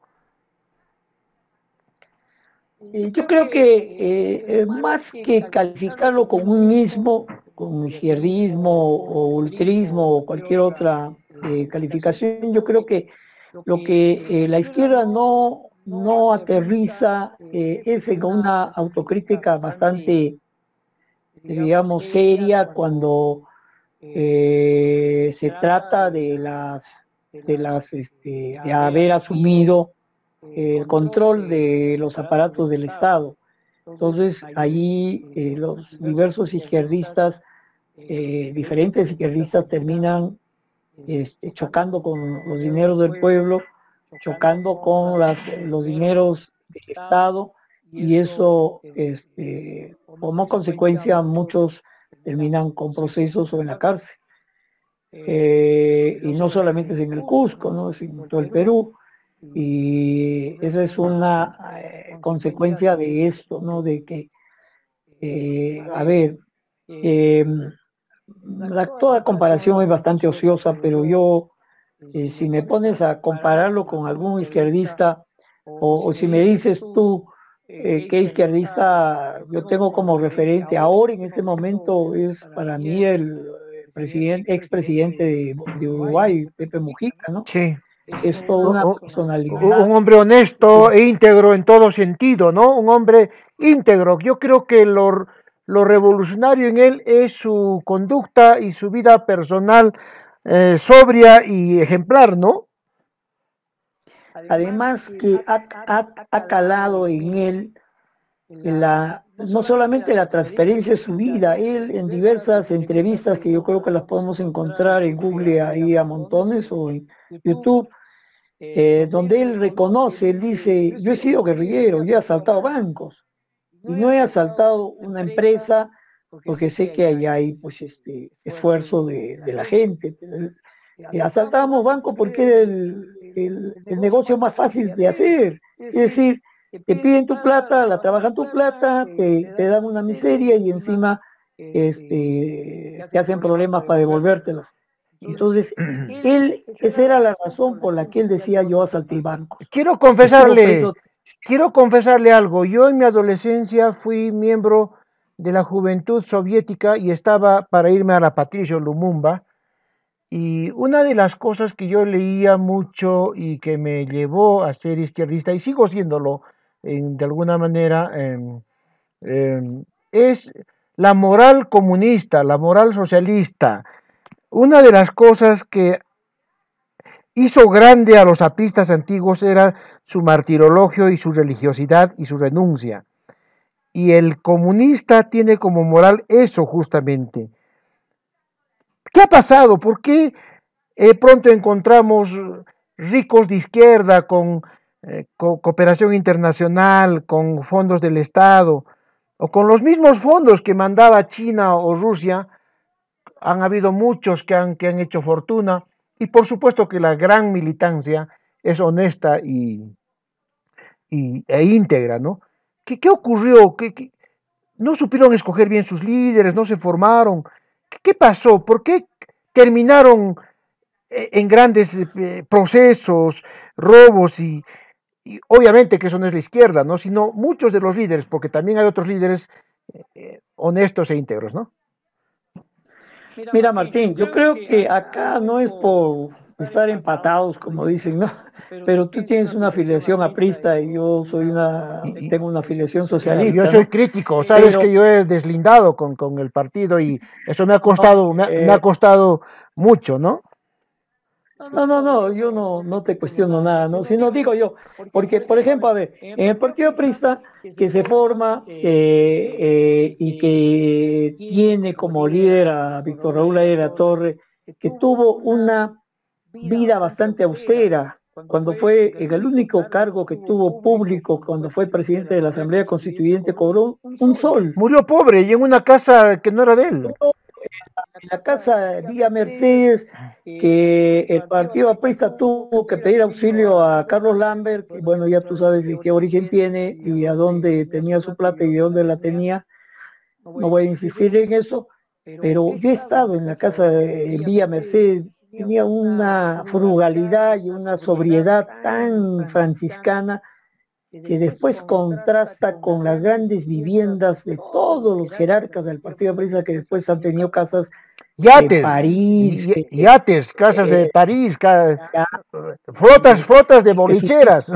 Yo creo que eh, más que calificarlo como un ismo, como izquierdismo o ultrismo o cualquier otra eh, calificación, yo creo que lo que eh, la izquierda no, no aterriza eh, es en una autocrítica bastante, digamos, seria cuando eh, se trata de las, de las, este, de haber asumido el control de los aparatos del Estado. Entonces, ahí eh, los diversos izquierdistas, eh, diferentes izquierdistas terminan este, chocando con los dineros del pueblo, chocando con las, los dineros del Estado, y eso, este, como consecuencia, muchos terminan con procesos o en la cárcel. Eh, y no solamente es en el Cusco, ¿no? Es en todo el Perú. y esa es una eh, consecuencia de esto, ¿no? De que, eh, a ver, eh, la, toda comparación es bastante ociosa, pero yo, eh, si me pones a compararlo con algún izquierdista, o, o si me dices tú eh, qué izquierdista yo tengo como referente ahora en este momento, es para mí el presidente, expresidente de, de Uruguay, Pepe Mujica, ¿no? Sí. Es toda una personalidad. Un hombre honesto e íntegro en todo sentido, ¿no? Un hombre íntegro. Yo creo que lo, lo revolucionario en él es su conducta y su vida personal eh, sobria y ejemplar, ¿no? Además que ha, ha, ha calado en él la, no solamente la transparencia de su vida, él en diversas entrevistas que yo creo que las podemos encontrar en Google ahí a montones o en YouTube, eh, donde él reconoce, él dice, yo he sido guerrillero, yo he asaltado bancos y no he asaltado una empresa porque sé que ahí hay pues este esfuerzo de, de la gente. Eh, asaltábamos bancos porque era el, el, el negocio más fácil de hacer, es decir, te piden tu plata, la trabajan tu plata, te, te dan una miseria y encima este, te hacen problemas para devolvértelas. Entonces, él, esa era la razón por la que él decía yo asalté bancos. Quiero confesarle, quiero confesarle algo. Yo en mi adolescencia fui miembro de la Juventud Soviética y estaba para irme a la Patricio Lumumba. Y una de las cosas que yo leía mucho y que me llevó a ser izquierdista, y sigo siéndolo en, de alguna manera, eh, eh, es la moral comunista, la moral socialista. Una de las cosas que hizo grande a los apristas antiguos era su martirologio y su religiosidad y su renuncia. Y el comunista tiene como moral eso justamente. ¿Qué ha pasado? ¿Por qué eh, pronto encontramos ricos de izquierda con, eh, con cooperación internacional, con fondos del Estado, o con los mismos fondos que mandaba China o Rusia? Han habido muchos que han, que han hecho fortuna, y por supuesto que la gran militancia es honesta y, y, e íntegra, ¿no? ¿Qué, qué ocurrió? ¿Qué, qué? ¿No supieron escoger bien sus líderes? ¿No se formaron? ¿Qué, qué pasó? ¿Por qué terminaron en grandes eh, procesos, robos y, y obviamente que eso no es la izquierda, ¿no? Sino muchos de los líderes, porque también hay otros líderes eh, honestos e íntegros, ¿no? Mira, Martín, yo creo que acá no es por estar empatados, como dicen, ¿no? Pero tú tienes una afiliación aprista y yo soy una, Y, tengo una afiliación claro, socialista, yo soy ¿no? crítico, sabes Pero, que yo he deslindado con, con el partido y eso me ha no, costado, me ha, me ha eh, costado mucho, ¿no? no, no, no, yo no, no te cuestiono nada, ¿no? Sino digo yo, porque, por ejemplo, a ver, en el Partido Aprista que se forma eh, eh, y que tiene como líder a Víctor Raúl Aira Torre, que tuvo una vida bastante austera, cuando fue en el único cargo que tuvo público, cuando fue presidente de la Asamblea Constituyente, cobró un sol. Murió pobre y en una casa que no era de él. En la casa Villa Mercedes, que el partido aprista tuvo que pedir auxilio a Carlos Lambert, que bueno, ya tú sabes de qué origen tiene y a dónde tenía su plata y de dónde la tenía. No voy a insistir en eso, pero yo he estado en la casa de Villa Mercedes, tenía una frugalidad y una sobriedad tan franciscana que después contrasta con las grandes viviendas de todos los jerarcas del Partido Aprista que después han tenido casas de Yates, París, y- eh, yates, casas de eh, París, ca- ya, flotas, eh, flotas de que su- bolicheras.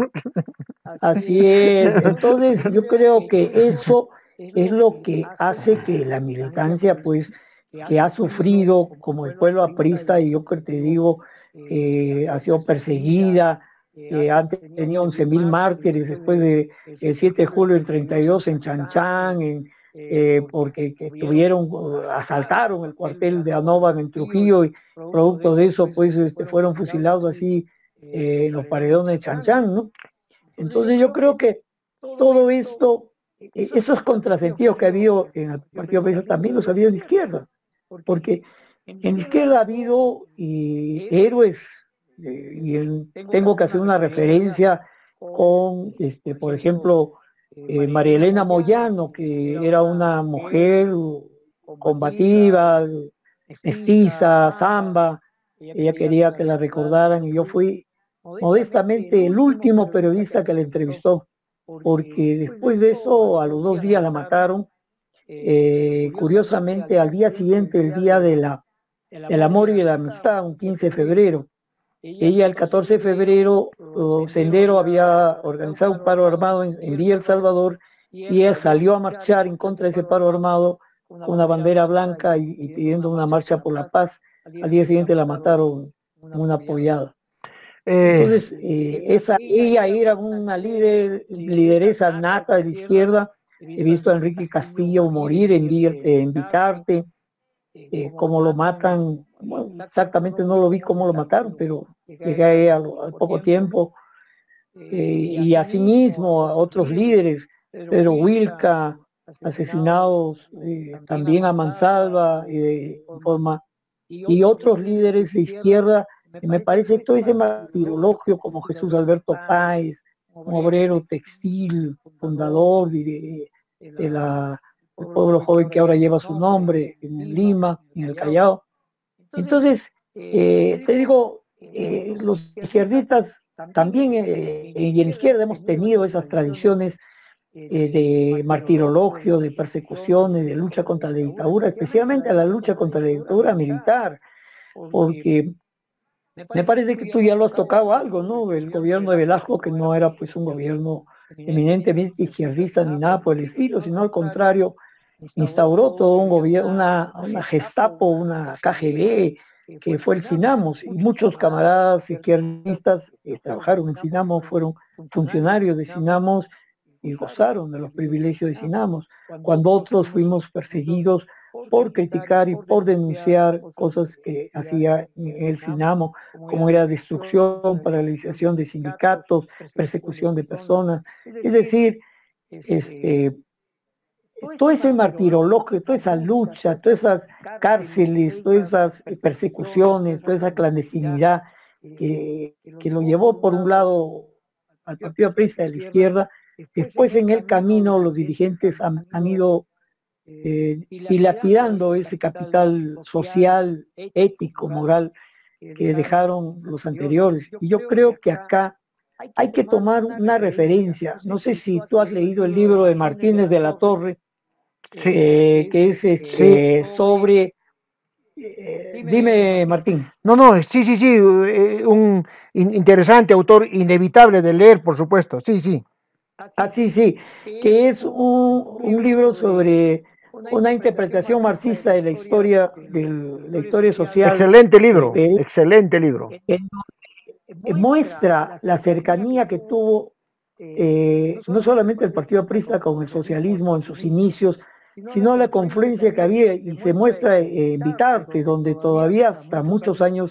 así es. Entonces yo creo que eso es lo que hace que la militancia, pues, que ha sufrido como el pueblo aprista, y yo que te digo que ha sido perseguida, que han tenido once mil mártires después de el siete de julio del treinta y dos en Chanchán, en, eh, porque que tuvieron, asaltaron el cuartel de Anovan en Trujillo y producto de eso pues este, fueron fusilados así eh, en los paredones de Chanchán, ¿no? Entonces yo creo que todo esto, eh, esos contrasentidos que ha habido en el Partido Aprista también los ha habido en la izquierda, porque en la izquierda ha habido y héroes eh, y en, tengo que hacer una referencia con, este, por ejemplo, eh, María Elena Moyano, que era una mujer combativa, mestiza, samba. Ella quería que la recordaran y yo fui modestamente el último periodista que la entrevistó, porque después de eso, a los dos días la mataron. Eh, curiosamente, al día siguiente, el día de la, del amor y de la amistad, un quince de febrero, ella el catorce de febrero, uh, Sendero había organizado un paro armado en, en Villa El Salvador y ella salió a marchar en contra de ese paro armado con una bandera blanca y, y pidiendo una marcha por la paz. Al día siguiente la mataron en una apoyada. Entonces, eh, esa, ella era una líder, lideresa nata de la izquierda. He visto a Enrique Castillo morir en, en Vitarte, eh, cómo lo matan. Bueno, exactamente no lo vi cómo lo mataron, pero llegué ahí al, al poco tiempo. Eh, y asimismo a otros líderes, Pedro Wilca, asesinados eh, también a mansalva eh, en forma, y otros líderes de izquierda. Me parece todo ese martirologio como Jesús Alberto Páez, un obrero textil, fundador de, de la, del pueblo joven que ahora lleva su nombre en Lima, en el Callao. Entonces, eh, te digo, eh, los izquierdistas también eh, y en la izquierda hemos tenido esas tradiciones eh, de martirologio, de persecuciones, de lucha contra la dictadura, especialmente a la lucha contra la dictadura militar, porque me parece que tú ya lo has tocado algo, ¿no? El gobierno de Velasco, que no era pues un gobierno eminentemente izquierdista ni nada por el estilo, sino al contrario, instauró todo un gobierno, una, una Gestapo, una K G B, que fue el Sinamos, y muchos camaradas izquierdistas eh, trabajaron en Sinamos, fueron funcionarios de Sinamos y gozaron de los privilegios de Sinamos, cuando otros fuimos perseguidos por criticar y por denunciar cosas que hacía el Sinamo, como era destrucción, paralización de sindicatos, persecución de personas. Es decir, este, todo ese martirologio, toda esa lucha, todas esas cárceles, todas esas persecuciones, toda esa clandestinidad que, que lo llevó por un lado al Partido Aprista de la izquierda, después en el camino los dirigentes han, han ido eh, dilapidando ese capital social, ético, moral que dejaron los anteriores. Y yo creo que acá hay que tomar una referencia. No sé si tú has leído el libro de Martínez de la Torre, sí. eh, que es este, sí. sobre... Eh, dime, Martín. No, no, sí, sí, sí, eh, un interesante autor, inevitable de leer, por supuesto, sí, sí. Ah, sí, sí, que es un, un libro sobre una interpretación marxista de la historia, de la historia social. Excelente libro, excelente libro. Que muestra la cercanía que tuvo eh, no solamente el Partido Aprista con el socialismo en sus inicios, sino la confluencia que había, y se muestra en Vitarte, donde todavía hasta muchos años,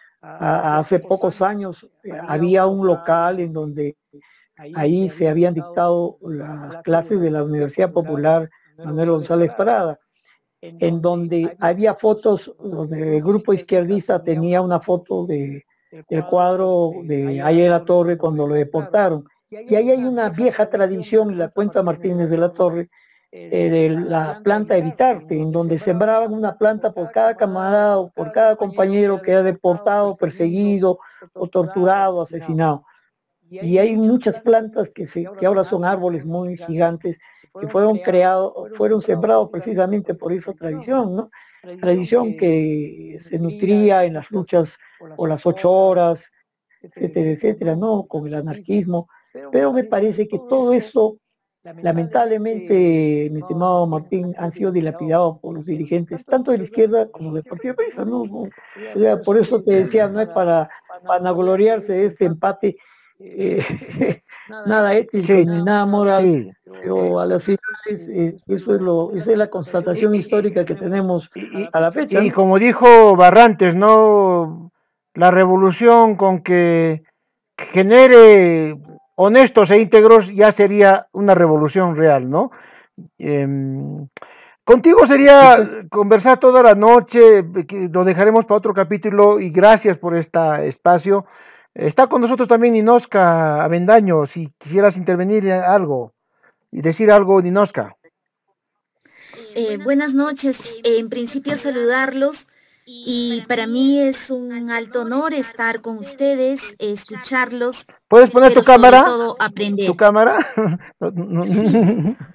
a, hace pocos años, había un local en donde ahí se habían dictado las clases de la Universidad Popular Manuel González Parada, en donde había fotos, donde el grupo izquierdista tenía una foto de, del cuadro de Ayer La Torre cuando lo deportaron. Y ahí hay una vieja tradición, la cuenta Martínez de la Torre, eh, de la planta de Vitarte, en donde sembraban una planta por cada camarada o por cada compañero que era deportado, perseguido o torturado, asesinado. Y hay muchas plantas que, se, que ahora son árboles muy gigantes que fueron creados, fueron sembrados precisamente por esa tradición, ¿no? Tradición que se nutría en las luchas por las ocho horas, etcétera, etcétera, ¿no? Con el anarquismo. Pero me parece que todo eso, lamentablemente, mi estimado Martín, han sido dilapidados por los dirigentes, tanto de la izquierda como del Partido Aprista, ¿no? O sea, por eso te decía, no es para vanagloriarse de este empate, Eh, nada ético sí, ni nada moral, sí. Pero a las finales eh, eso es lo, esa es la constatación histórica que tenemos a la fecha. Y, y como dijo Barrantes, ¿no? La revolución con que genere honestos e íntegros ya sería una revolución real, ¿no? Eh, Contigo sería Entonces, conversar toda la noche, que lo dejaremos para otro capítulo y gracias por este espacio. Está con nosotros también Ninoska Avendaño, si quisieras intervenir en algo y decir algo, Ninoska. Eh, buenas noches. En principio saludarlos y para mí es un alto honor estar con ustedes, escucharlos, ¿Puedes poner tu pero sobre cámara? todo ¿Tu aprender. cámara? Sí,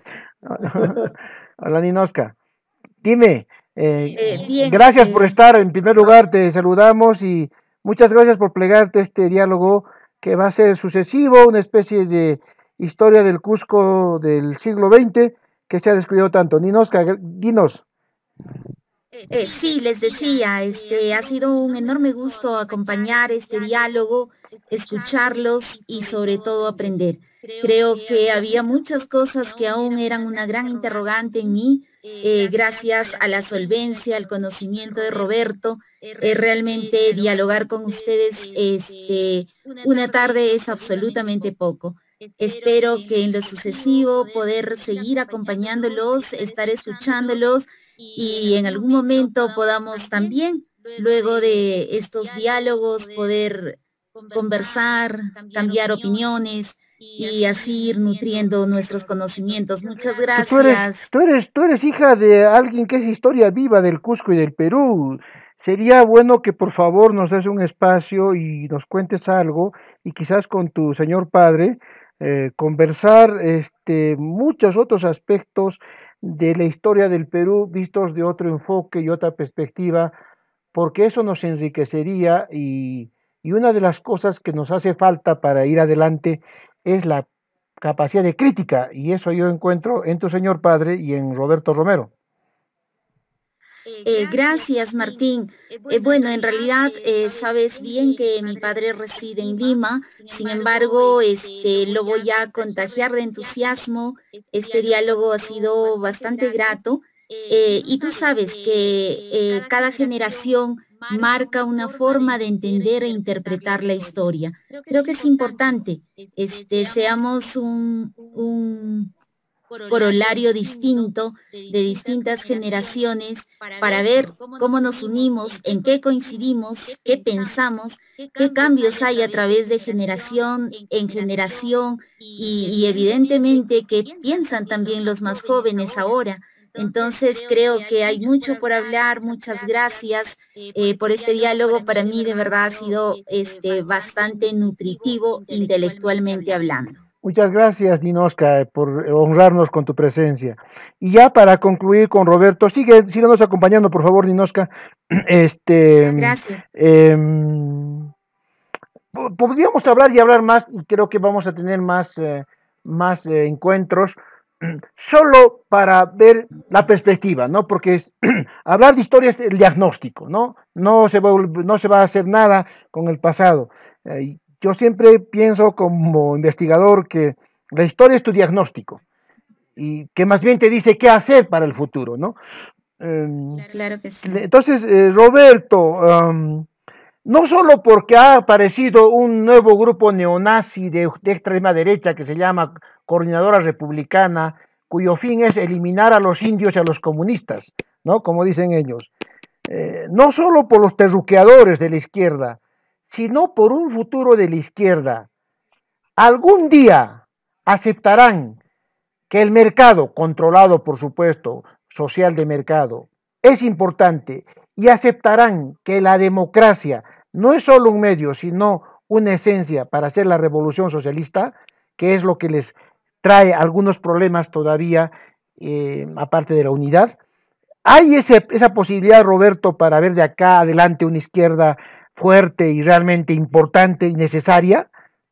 Hola, Ninoska. Dime, eh, eh, bien. gracias por eh, estar. En primer lugar, te saludamos y muchas gracias por plegarte este diálogo que va a ser sucesivo, una especie de historia del Cusco del siglo veinte que se ha descuidado tanto. Ninoska, dinos. eh, sí, les decía, este ha sido un enorme gusto acompañar este diálogo, escucharlos y sobre todo aprender. Creo que había muchas cosas que aún eran una gran interrogante en mí. Eh, gracias a la solvencia, al conocimiento de Roberto, eh, realmente dialogar con ustedes este, una tarde es absolutamente poco. Espero que en lo sucesivo poder seguir acompañándolos, estar escuchándolos y en algún momento podamos también, luego de estos diálogos, poder conversar, cambiar opiniones y así ir nutriendo nuestros conocimientos. Muchas Tú, tú eres, gracias. tú eres, tú eres hija de alguien que es historia viva del Cusco y del Perú. Sería bueno que por favor nos des un espacio y nos cuentes algo y quizás con tu señor padre eh, conversar este, muchos otros aspectos de la historia del Perú vistos de otro enfoque y otra perspectiva, porque eso nos enriquecería y, y una de las cosas que nos hace falta para ir adelante es la capacidad de crítica, y eso yo encuentro en tu señor padre y en Roberto Romero. Eh, gracias, Martín. Eh, bueno, en realidad eh, sabes bien que mi padre reside en Lima, sin embargo, este, lo voy a contagiar de entusiasmo. Este diálogo ha sido bastante grato eh, y tú sabes que eh, cada generación marca una forma de entender e interpretar la historia. Creo que es importante, este, seamos un, un corolario distinto de distintas generaciones para ver cómo nos unimos, en qué coincidimos, qué pensamos, qué cambios hay a través de generación en generación y, y evidentemente qué piensan también los más jóvenes ahora. Entonces creo que hay mucho por hablar. Muchas gracias eh, por este diálogo. Para mí de verdad ha sido este, bastante nutritivo intelectualmente hablando. Muchas gracias, Dinosca, por honrarnos con tu presencia. Y ya para concluir con Roberto, sigue, síganos acompañando, por favor, Dinosca. Este, Gracias. eh, podríamos hablar y hablar más, y creo que vamos a tener más, eh, más eh, encuentros, solo para ver la perspectiva, ¿no? Porque es, hablar de historia es el diagnóstico, ¿no? No se, va, no se va a hacer nada con el pasado. Eh, yo siempre pienso como investigador que la historia es tu diagnóstico y que más bien te dice qué hacer para el futuro, ¿no? Eh, Claro que sí. entonces, eh, Roberto, um, no solo porque ha aparecido un nuevo grupo neonazi de, de extrema derecha que se llama Coordinadora Republicana, cuyo fin es eliminar a los indios y a los comunistas, ¿no? Como dicen ellos. Eh, no solo por los terruqueadores de la izquierda, sino por un futuro de la izquierda. Algún día aceptarán que el mercado, controlado por supuesto, social de mercado, es importante y aceptarán que la democracia no es solo un medio, sino una esencia para hacer la revolución socialista, que es lo que les trae algunos problemas todavía, eh, aparte de la unidad. ¿Hay ese, esa posibilidad, Roberto, para ver de acá adelante una izquierda fuerte y realmente importante y necesaria?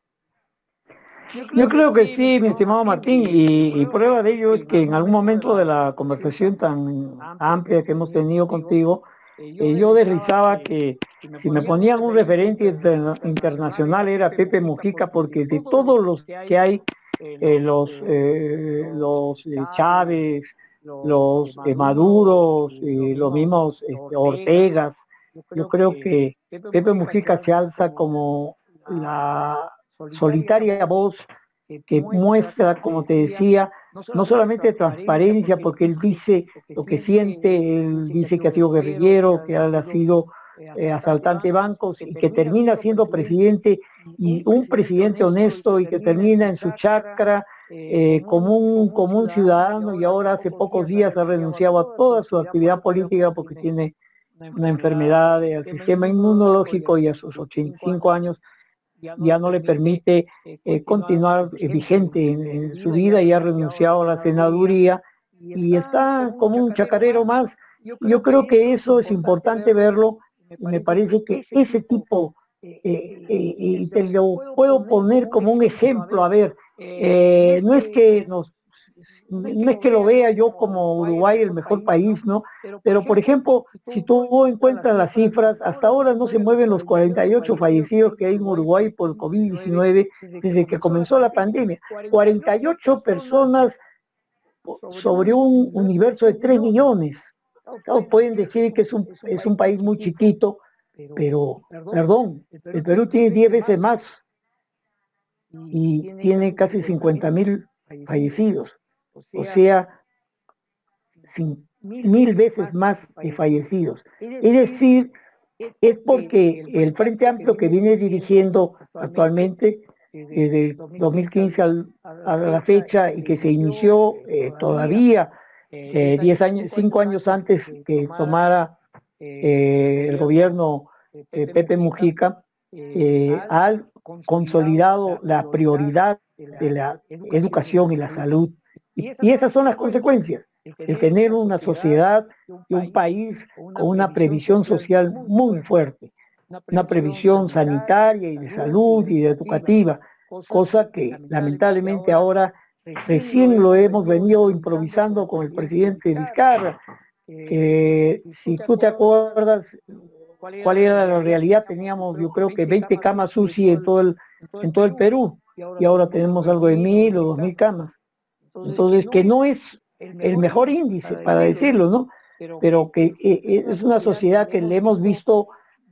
yo creo que sí, mi estimado Martín, y, y prueba de ello es que en algún momento de la conversación tan amplia que hemos tenido contigo, eh, yo deslizaba que si me ponían un referente interna- internacional era Pepe Mujica, porque de todos los que hay, eh, los, eh, los eh, Chávez, los eh, Maduros, eh, los mismos este, Ortegas, yo creo que Pepe Mujica se alza como la solitaria voz que muestra, como te decía, no solamente transparencia, porque él dice lo que siente, él dice que ha sido guerrillero, que ha sido eh, asaltante de bancos y que termina siendo presidente, y un presidente honesto y que termina en su chacra eh, como, un, como un ciudadano, y ahora hace pocos días ha renunciado a toda su actividad política porque tiene una enfermedad del sistema inmunológico y a sus ochenta y cinco años ya no le permite eh, continuar eh, vigente en, en su vida y ha renunciado a la senaduría y está como un chacarero más. Yo creo que eso es importante verlo y me parece que ese tipo, eh, eh, y te lo puedo poner como un ejemplo, a ver, eh, no es que nos no es que lo vea yo como Uruguay el mejor país, ¿no? Pero, por ejemplo, si tú encuentras las cifras, hasta ahora no se mueven los cuarenta y ocho fallecidos que hay en Uruguay por COVID diecinueve desde que comenzó la pandemia. cuarenta y ocho personas sobre un universo de tres millones. Claro, pueden decir que es un, es un país muy chiquito, pero, perdón, el Perú tiene diez veces más y tiene casi cincuenta mil fallecidos. O sea, sin, mil veces más de fallecidos. Es decir, es porque el Frente Amplio que viene dirigiendo actualmente, desde dos mil quince al, a la fecha, y que se inició eh, todavía eh, diez años, cinco años antes que tomara eh, el gobierno de Pepe Mujica, eh, ha consolidado la prioridad de la educación y la salud. Y esas son las consecuencias, el tener una sociedad y un país con una previsión social muy fuerte, una previsión sanitaria y de salud y de educativa, cosa que lamentablemente ahora recién lo hemos venido improvisando con el presidente Vizcarra, que si tú te acuerdas cuál era la realidad, teníamos yo creo que veinte camas U C I en todo el, en todo el Perú, y ahora tenemos algo de mil o dos mil camas. Entonces, que no es el mejor índice, para decirlo, ¿no? Pero que eh, es una sociedad que le hemos visto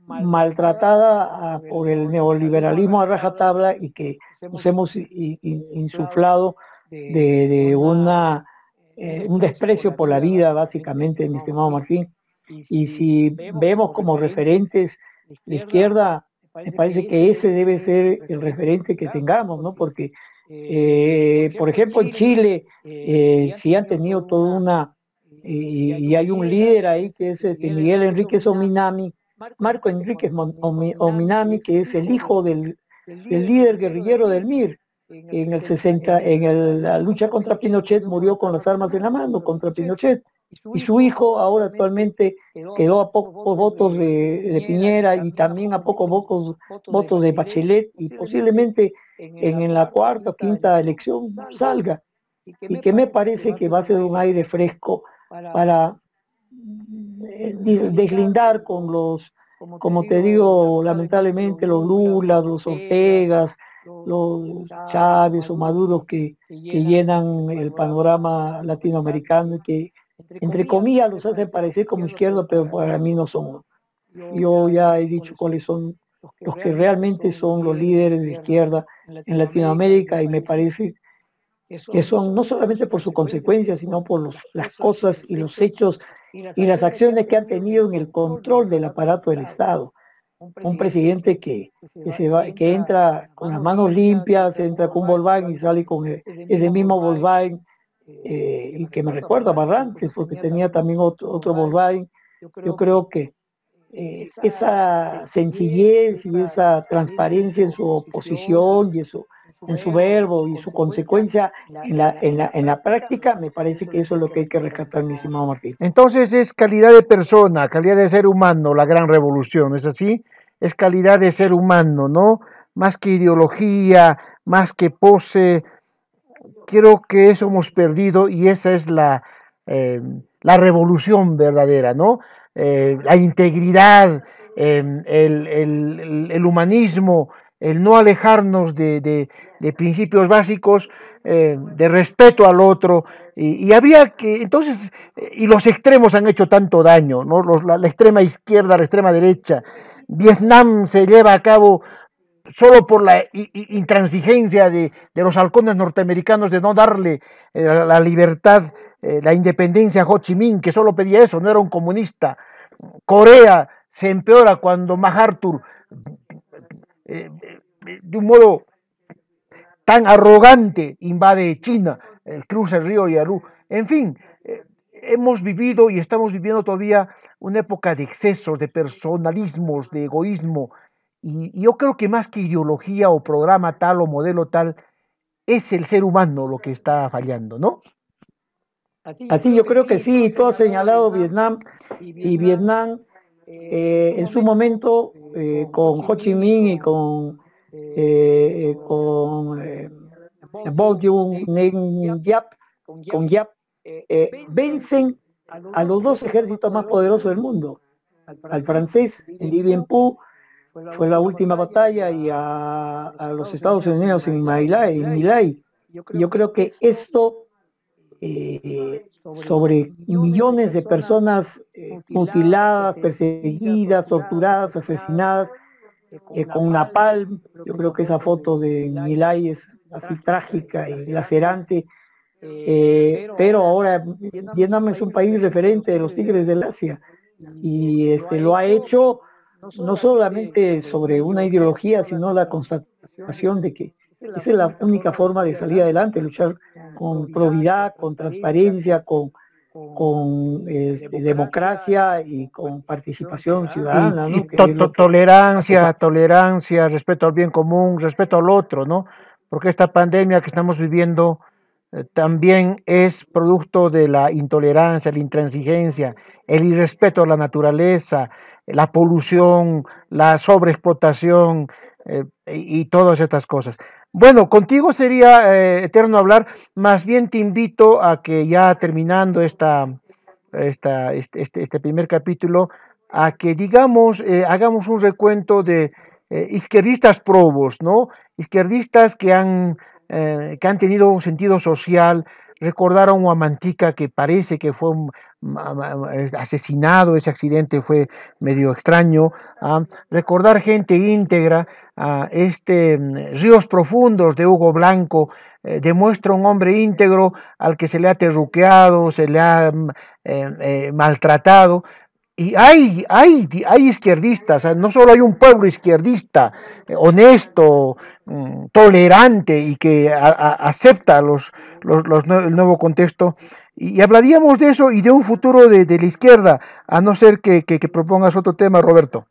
maltratada a, por el neoliberalismo a rajatabla y que nos hemos i, i, insuflado de, de una, eh, un desprecio por la vida, básicamente, mi estimado Martín. Y si vemos como referentes la izquierda, me parece que ese debe ser el referente que tengamos, ¿no? Porque Eh, por ejemplo, en Chile, eh, sí han tenido toda una, y, y hay un líder ahí que es este Miguel Enríquez Ominami, Marco Enríquez Ominami, que es el hijo del, del líder guerrillero del M I R, que en el sesenta, en el, la lucha contra Pinochet murió con las armas en la mano contra Pinochet, y su hijo ahora actualmente quedó a pocos votos de, de Piñera y también a pocos votos, votos de Bachelet, y posiblemente en, en la cuarta o quinta elección salga, y que me parece que va a ser un aire fresco para deslindar con los, como te digo, lamentablemente los Lulas, los Ortegas, los Chávez o Maduros que, que llenan el panorama latinoamericano y que entre comillas los hacen parecer como izquierda, pero para mí no son. Yo ya he dicho cuáles son los que realmente son los líderes de izquierda en Latinoamérica, y me parece que son no solamente por sus consecuencias, sino por los, las cosas y los hechos y las acciones que han tenido en el control del aparato del Estado. Un presidente que, que, se va, que entra con las manos limpias, entra con un Volkswagen y sale con el, ese mismo Volkswagen, eh, y que me recuerda a Barrantes, porque tenía también otro, otro Volkswagen. Yo creo que eh, esa sencillez y esa transparencia en su oposición y eso, en su verbo y su consecuencia en la, en, la, en la práctica, me parece que eso es lo que hay que rescatar, mi estimado Martín. Entonces es calidad de persona, calidad de ser humano, la gran revolución, ¿es así? Es calidad de ser humano, ¿no? Más que ideología, más que pose. Creo que eso hemos perdido y esa es la, eh, la revolución verdadera, ¿no? Eh, la integridad, eh, el, el, el humanismo, el no alejarnos de, de, de principios básicos, eh, de respeto al otro, y, y había que, entonces, y los extremos han hecho tanto daño, ¿no? Los, la, la extrema izquierda, la extrema derecha. Vietnam se lleva a cabo solo por la intransigencia de, de los halcones norteamericanos de no darle eh, la libertad, eh, la independencia a Ho Chi Minh, que solo pedía eso, no era un comunista. Corea se empeora cuando MacArthur, eh, de un modo tan arrogante, invade China, eh, cruza el río Yalu. En fin, eh, hemos vivido y estamos viviendo todavía una época de excesos, de personalismos, de egoísmo, y, y yo creo que más que ideología o programa tal o modelo tal, es el ser humano lo que está fallando, ¿no? Así yo creo que sí, tú has señalado Vietnam, y Vietnam eh, en su momento eh, con Ho Chi Minh y con, eh, con eh, Bo Jung Nen Yap, con Yap, eh, vencen a los dos ejércitos más poderosos del mundo, al francés, el Dien Bien Phu, fue la última batalla, y a, a los Estados Unidos en My Lai, en My Lai. Yo creo que esto eh, sobre millones de personas eh, mutiladas, perseguidas, torturadas, asesinadas, eh, con napalm. Yo creo que esa foto de My Lai es así trágica y lacerante. Eh, pero ahora Vietnam es un país referente de los tigres del Asia, y este, lo ha hecho no solamente sobre una ideología, sino la constatación de que esa es la única forma de salir adelante, luchar con probidad, con transparencia, con, con este, democracia y con participación ciudadana, y, ¿no? y Que to es lo que tolerancia, tolerancia, respeto al bien común, respeto al otro, ¿no? Porque esta pandemia que estamos viviendo eh, también es producto de la intolerancia, la intransigencia, el irrespeto a la naturaleza, la polución, la sobreexplotación eh, y, y todas estas cosas. Bueno, contigo sería eh, eterno hablar, más bien te invito a que ya terminando esta, esta, este, este, este primer capítulo, a que digamos, eh, hagamos un recuento de eh, izquierdistas probos, ¿no? Izquierdistas que han, eh, que han tenido un sentido social. Recordar a un Huamantica que parece que fue un, asesinado, ese accidente fue medio extraño. ¿Ah? Recordar gente íntegra, a este Ríos Profundos de Hugo Blanco, eh, demuestra un hombre íntegro al que se le ha terruqueado, se le ha eh, eh, maltratado. Y hay, hay, hay izquierdistas, no solo hay un pueblo izquierdista, eh, honesto, mm, tolerante y que a, a, acepta los, los, los, el nuevo contexto. Y, y hablaríamos de eso y de un futuro de, de la izquierda, a no ser que, que, que propongas otro tema, Roberto.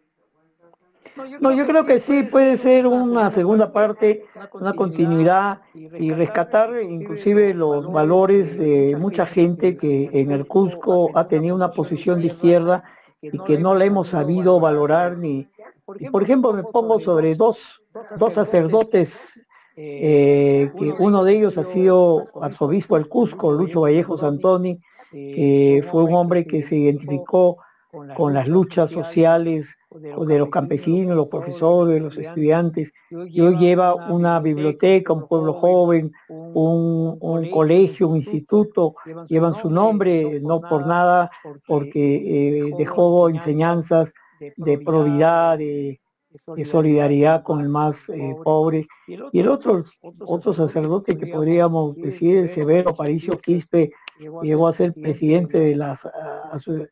No, yo creo que sí puede ser una segunda parte, una continuidad, y rescatar inclusive los valores de mucha gente que en el Cusco ha tenido una posición de izquierda y que no la hemos sabido valorar. Ni, y por ejemplo, me pongo sobre dos, dos sacerdotes, eh, que uno de ellos ha sido arzobispo del Cusco, Lucho Vallejo Santoni, que fue un hombre que se identificó con las luchas sociales de los campesinos, los profesores, los estudiantes. Y hoy lleva una biblioteca, un pueblo joven, un, un colegio, un instituto, llevan su nombre, no por nada, porque eh, dejó enseñanzas de probidad, de, de solidaridad con el más eh, pobre. Y el otro, otro sacerdote que podríamos decir, Severo Aparicio Quispe, llegó a ser presidente de las a, a su,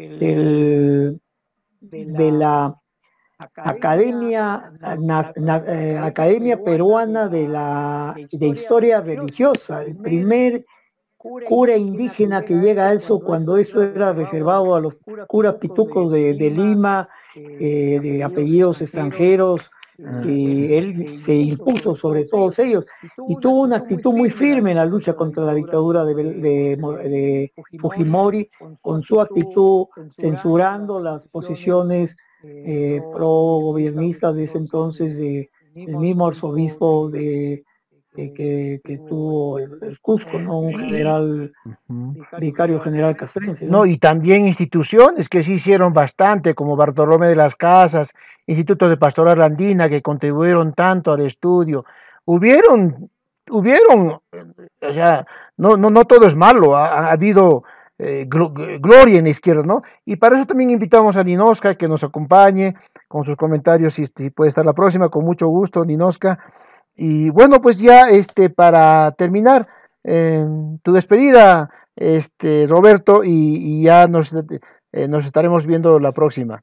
del, de la Academia, na, na, eh, Academia Peruana de, la, de Historia Religiosa, el primer cura indígena que llega a eso, cuando eso era reservado a los curas pitucos de, de Lima, eh, de apellidos extranjeros, y él se impuso sobre todos ellos y tuvo una actitud muy firme en la lucha contra la dictadura de, de, de Fujimori, con su actitud censurando las posiciones eh, pro gobiernistas de ese entonces, de, del mismo arzobispo de, de que, que tuvo el, el Cusco, ¿no? Un general, uh-huh. vicario general castrense, ¿no? No, y también instituciones que sí hicieron bastante, como Bartolomé de las Casas, Instituto de Pastoral Andina, que contribuyeron tanto al estudio. Hubieron, hubieron, o sea, no, no, no todo es malo, ha, ha habido eh, gl- gloria en la izquierda, ¿no? Y para eso también invitamos a Ninosca que nos acompañe con sus comentarios, si, si puede estar la próxima, con mucho gusto, Ninoska. Y bueno, pues ya este, para terminar, eh, tu despedida, este, Roberto, y, y ya nos, eh, nos estaremos viendo la próxima.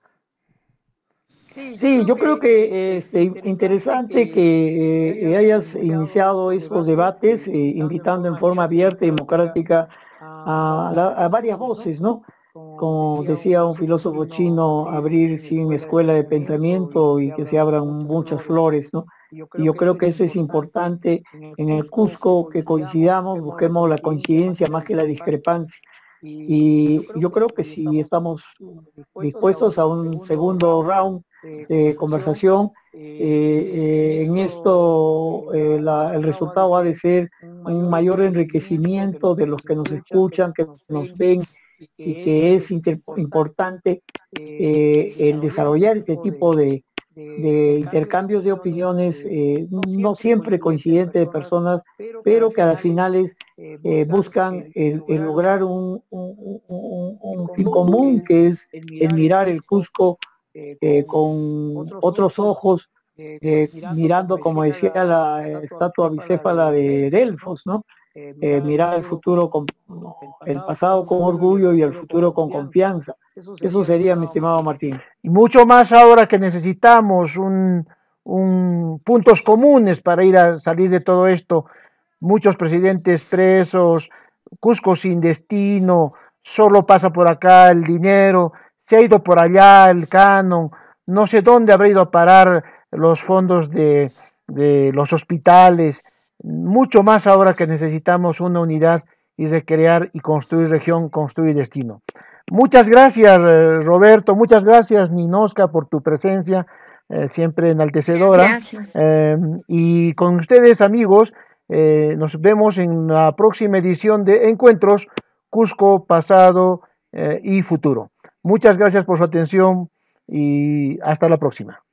Sí, yo creo que es eh, interesante que eh, hayas iniciado esos debates, eh, invitando en forma abierta y democrática a, la- a varias voces, ¿no? Como decía un filósofo chino, abrir sin escuela de pensamiento y que se abran muchas flores, ¿no? Y yo creo que eso es importante en el Cusco, que coincidamos, busquemos la coincidencia más que la discrepancia. Y yo creo que si estamos dispuestos a un segundo round de conversación, eh, eh, en esto eh, la- el resultado ha de ser un mayor enriquecimiento de los que nos escuchan, que nos ven, y que es inter- importante eh, el desarrollar este tipo de, de intercambios de opiniones, eh, no siempre coincidentes de personas, pero que a las finales eh, buscan el, el lograr un, un, un, un fin común, que es el mirar el Cusco eh, con otros ojos, eh, mirando, como decía la estatua bicéfala de Delfos, ¿no? Eh, mirar el futuro, con, el pasado con orgullo y el futuro con confianza. Eso sería, mi estimado Martín. Y mucho más ahora que necesitamos un, un puntos comunes para ir a salir de todo esto. Muchos presidentes presos, Cusco sin destino, solo pasa por acá el dinero, se ha ido por allá el canon, no sé dónde habrá ido a parar los fondos de, de los hospitales, mucho más ahora que necesitamos una unidad y recrear y construir región, construir destino. Muchas gracias, eh, Roberto, muchas gracias, Ninoska, por tu presencia, eh, siempre enaltecedora. Gracias. Eh, y con ustedes, amigos, eh, nos vemos en la próxima edición de Encuentros Cusco, Pasado eh, y Futuro. Muchas gracias por su atención y hasta la próxima.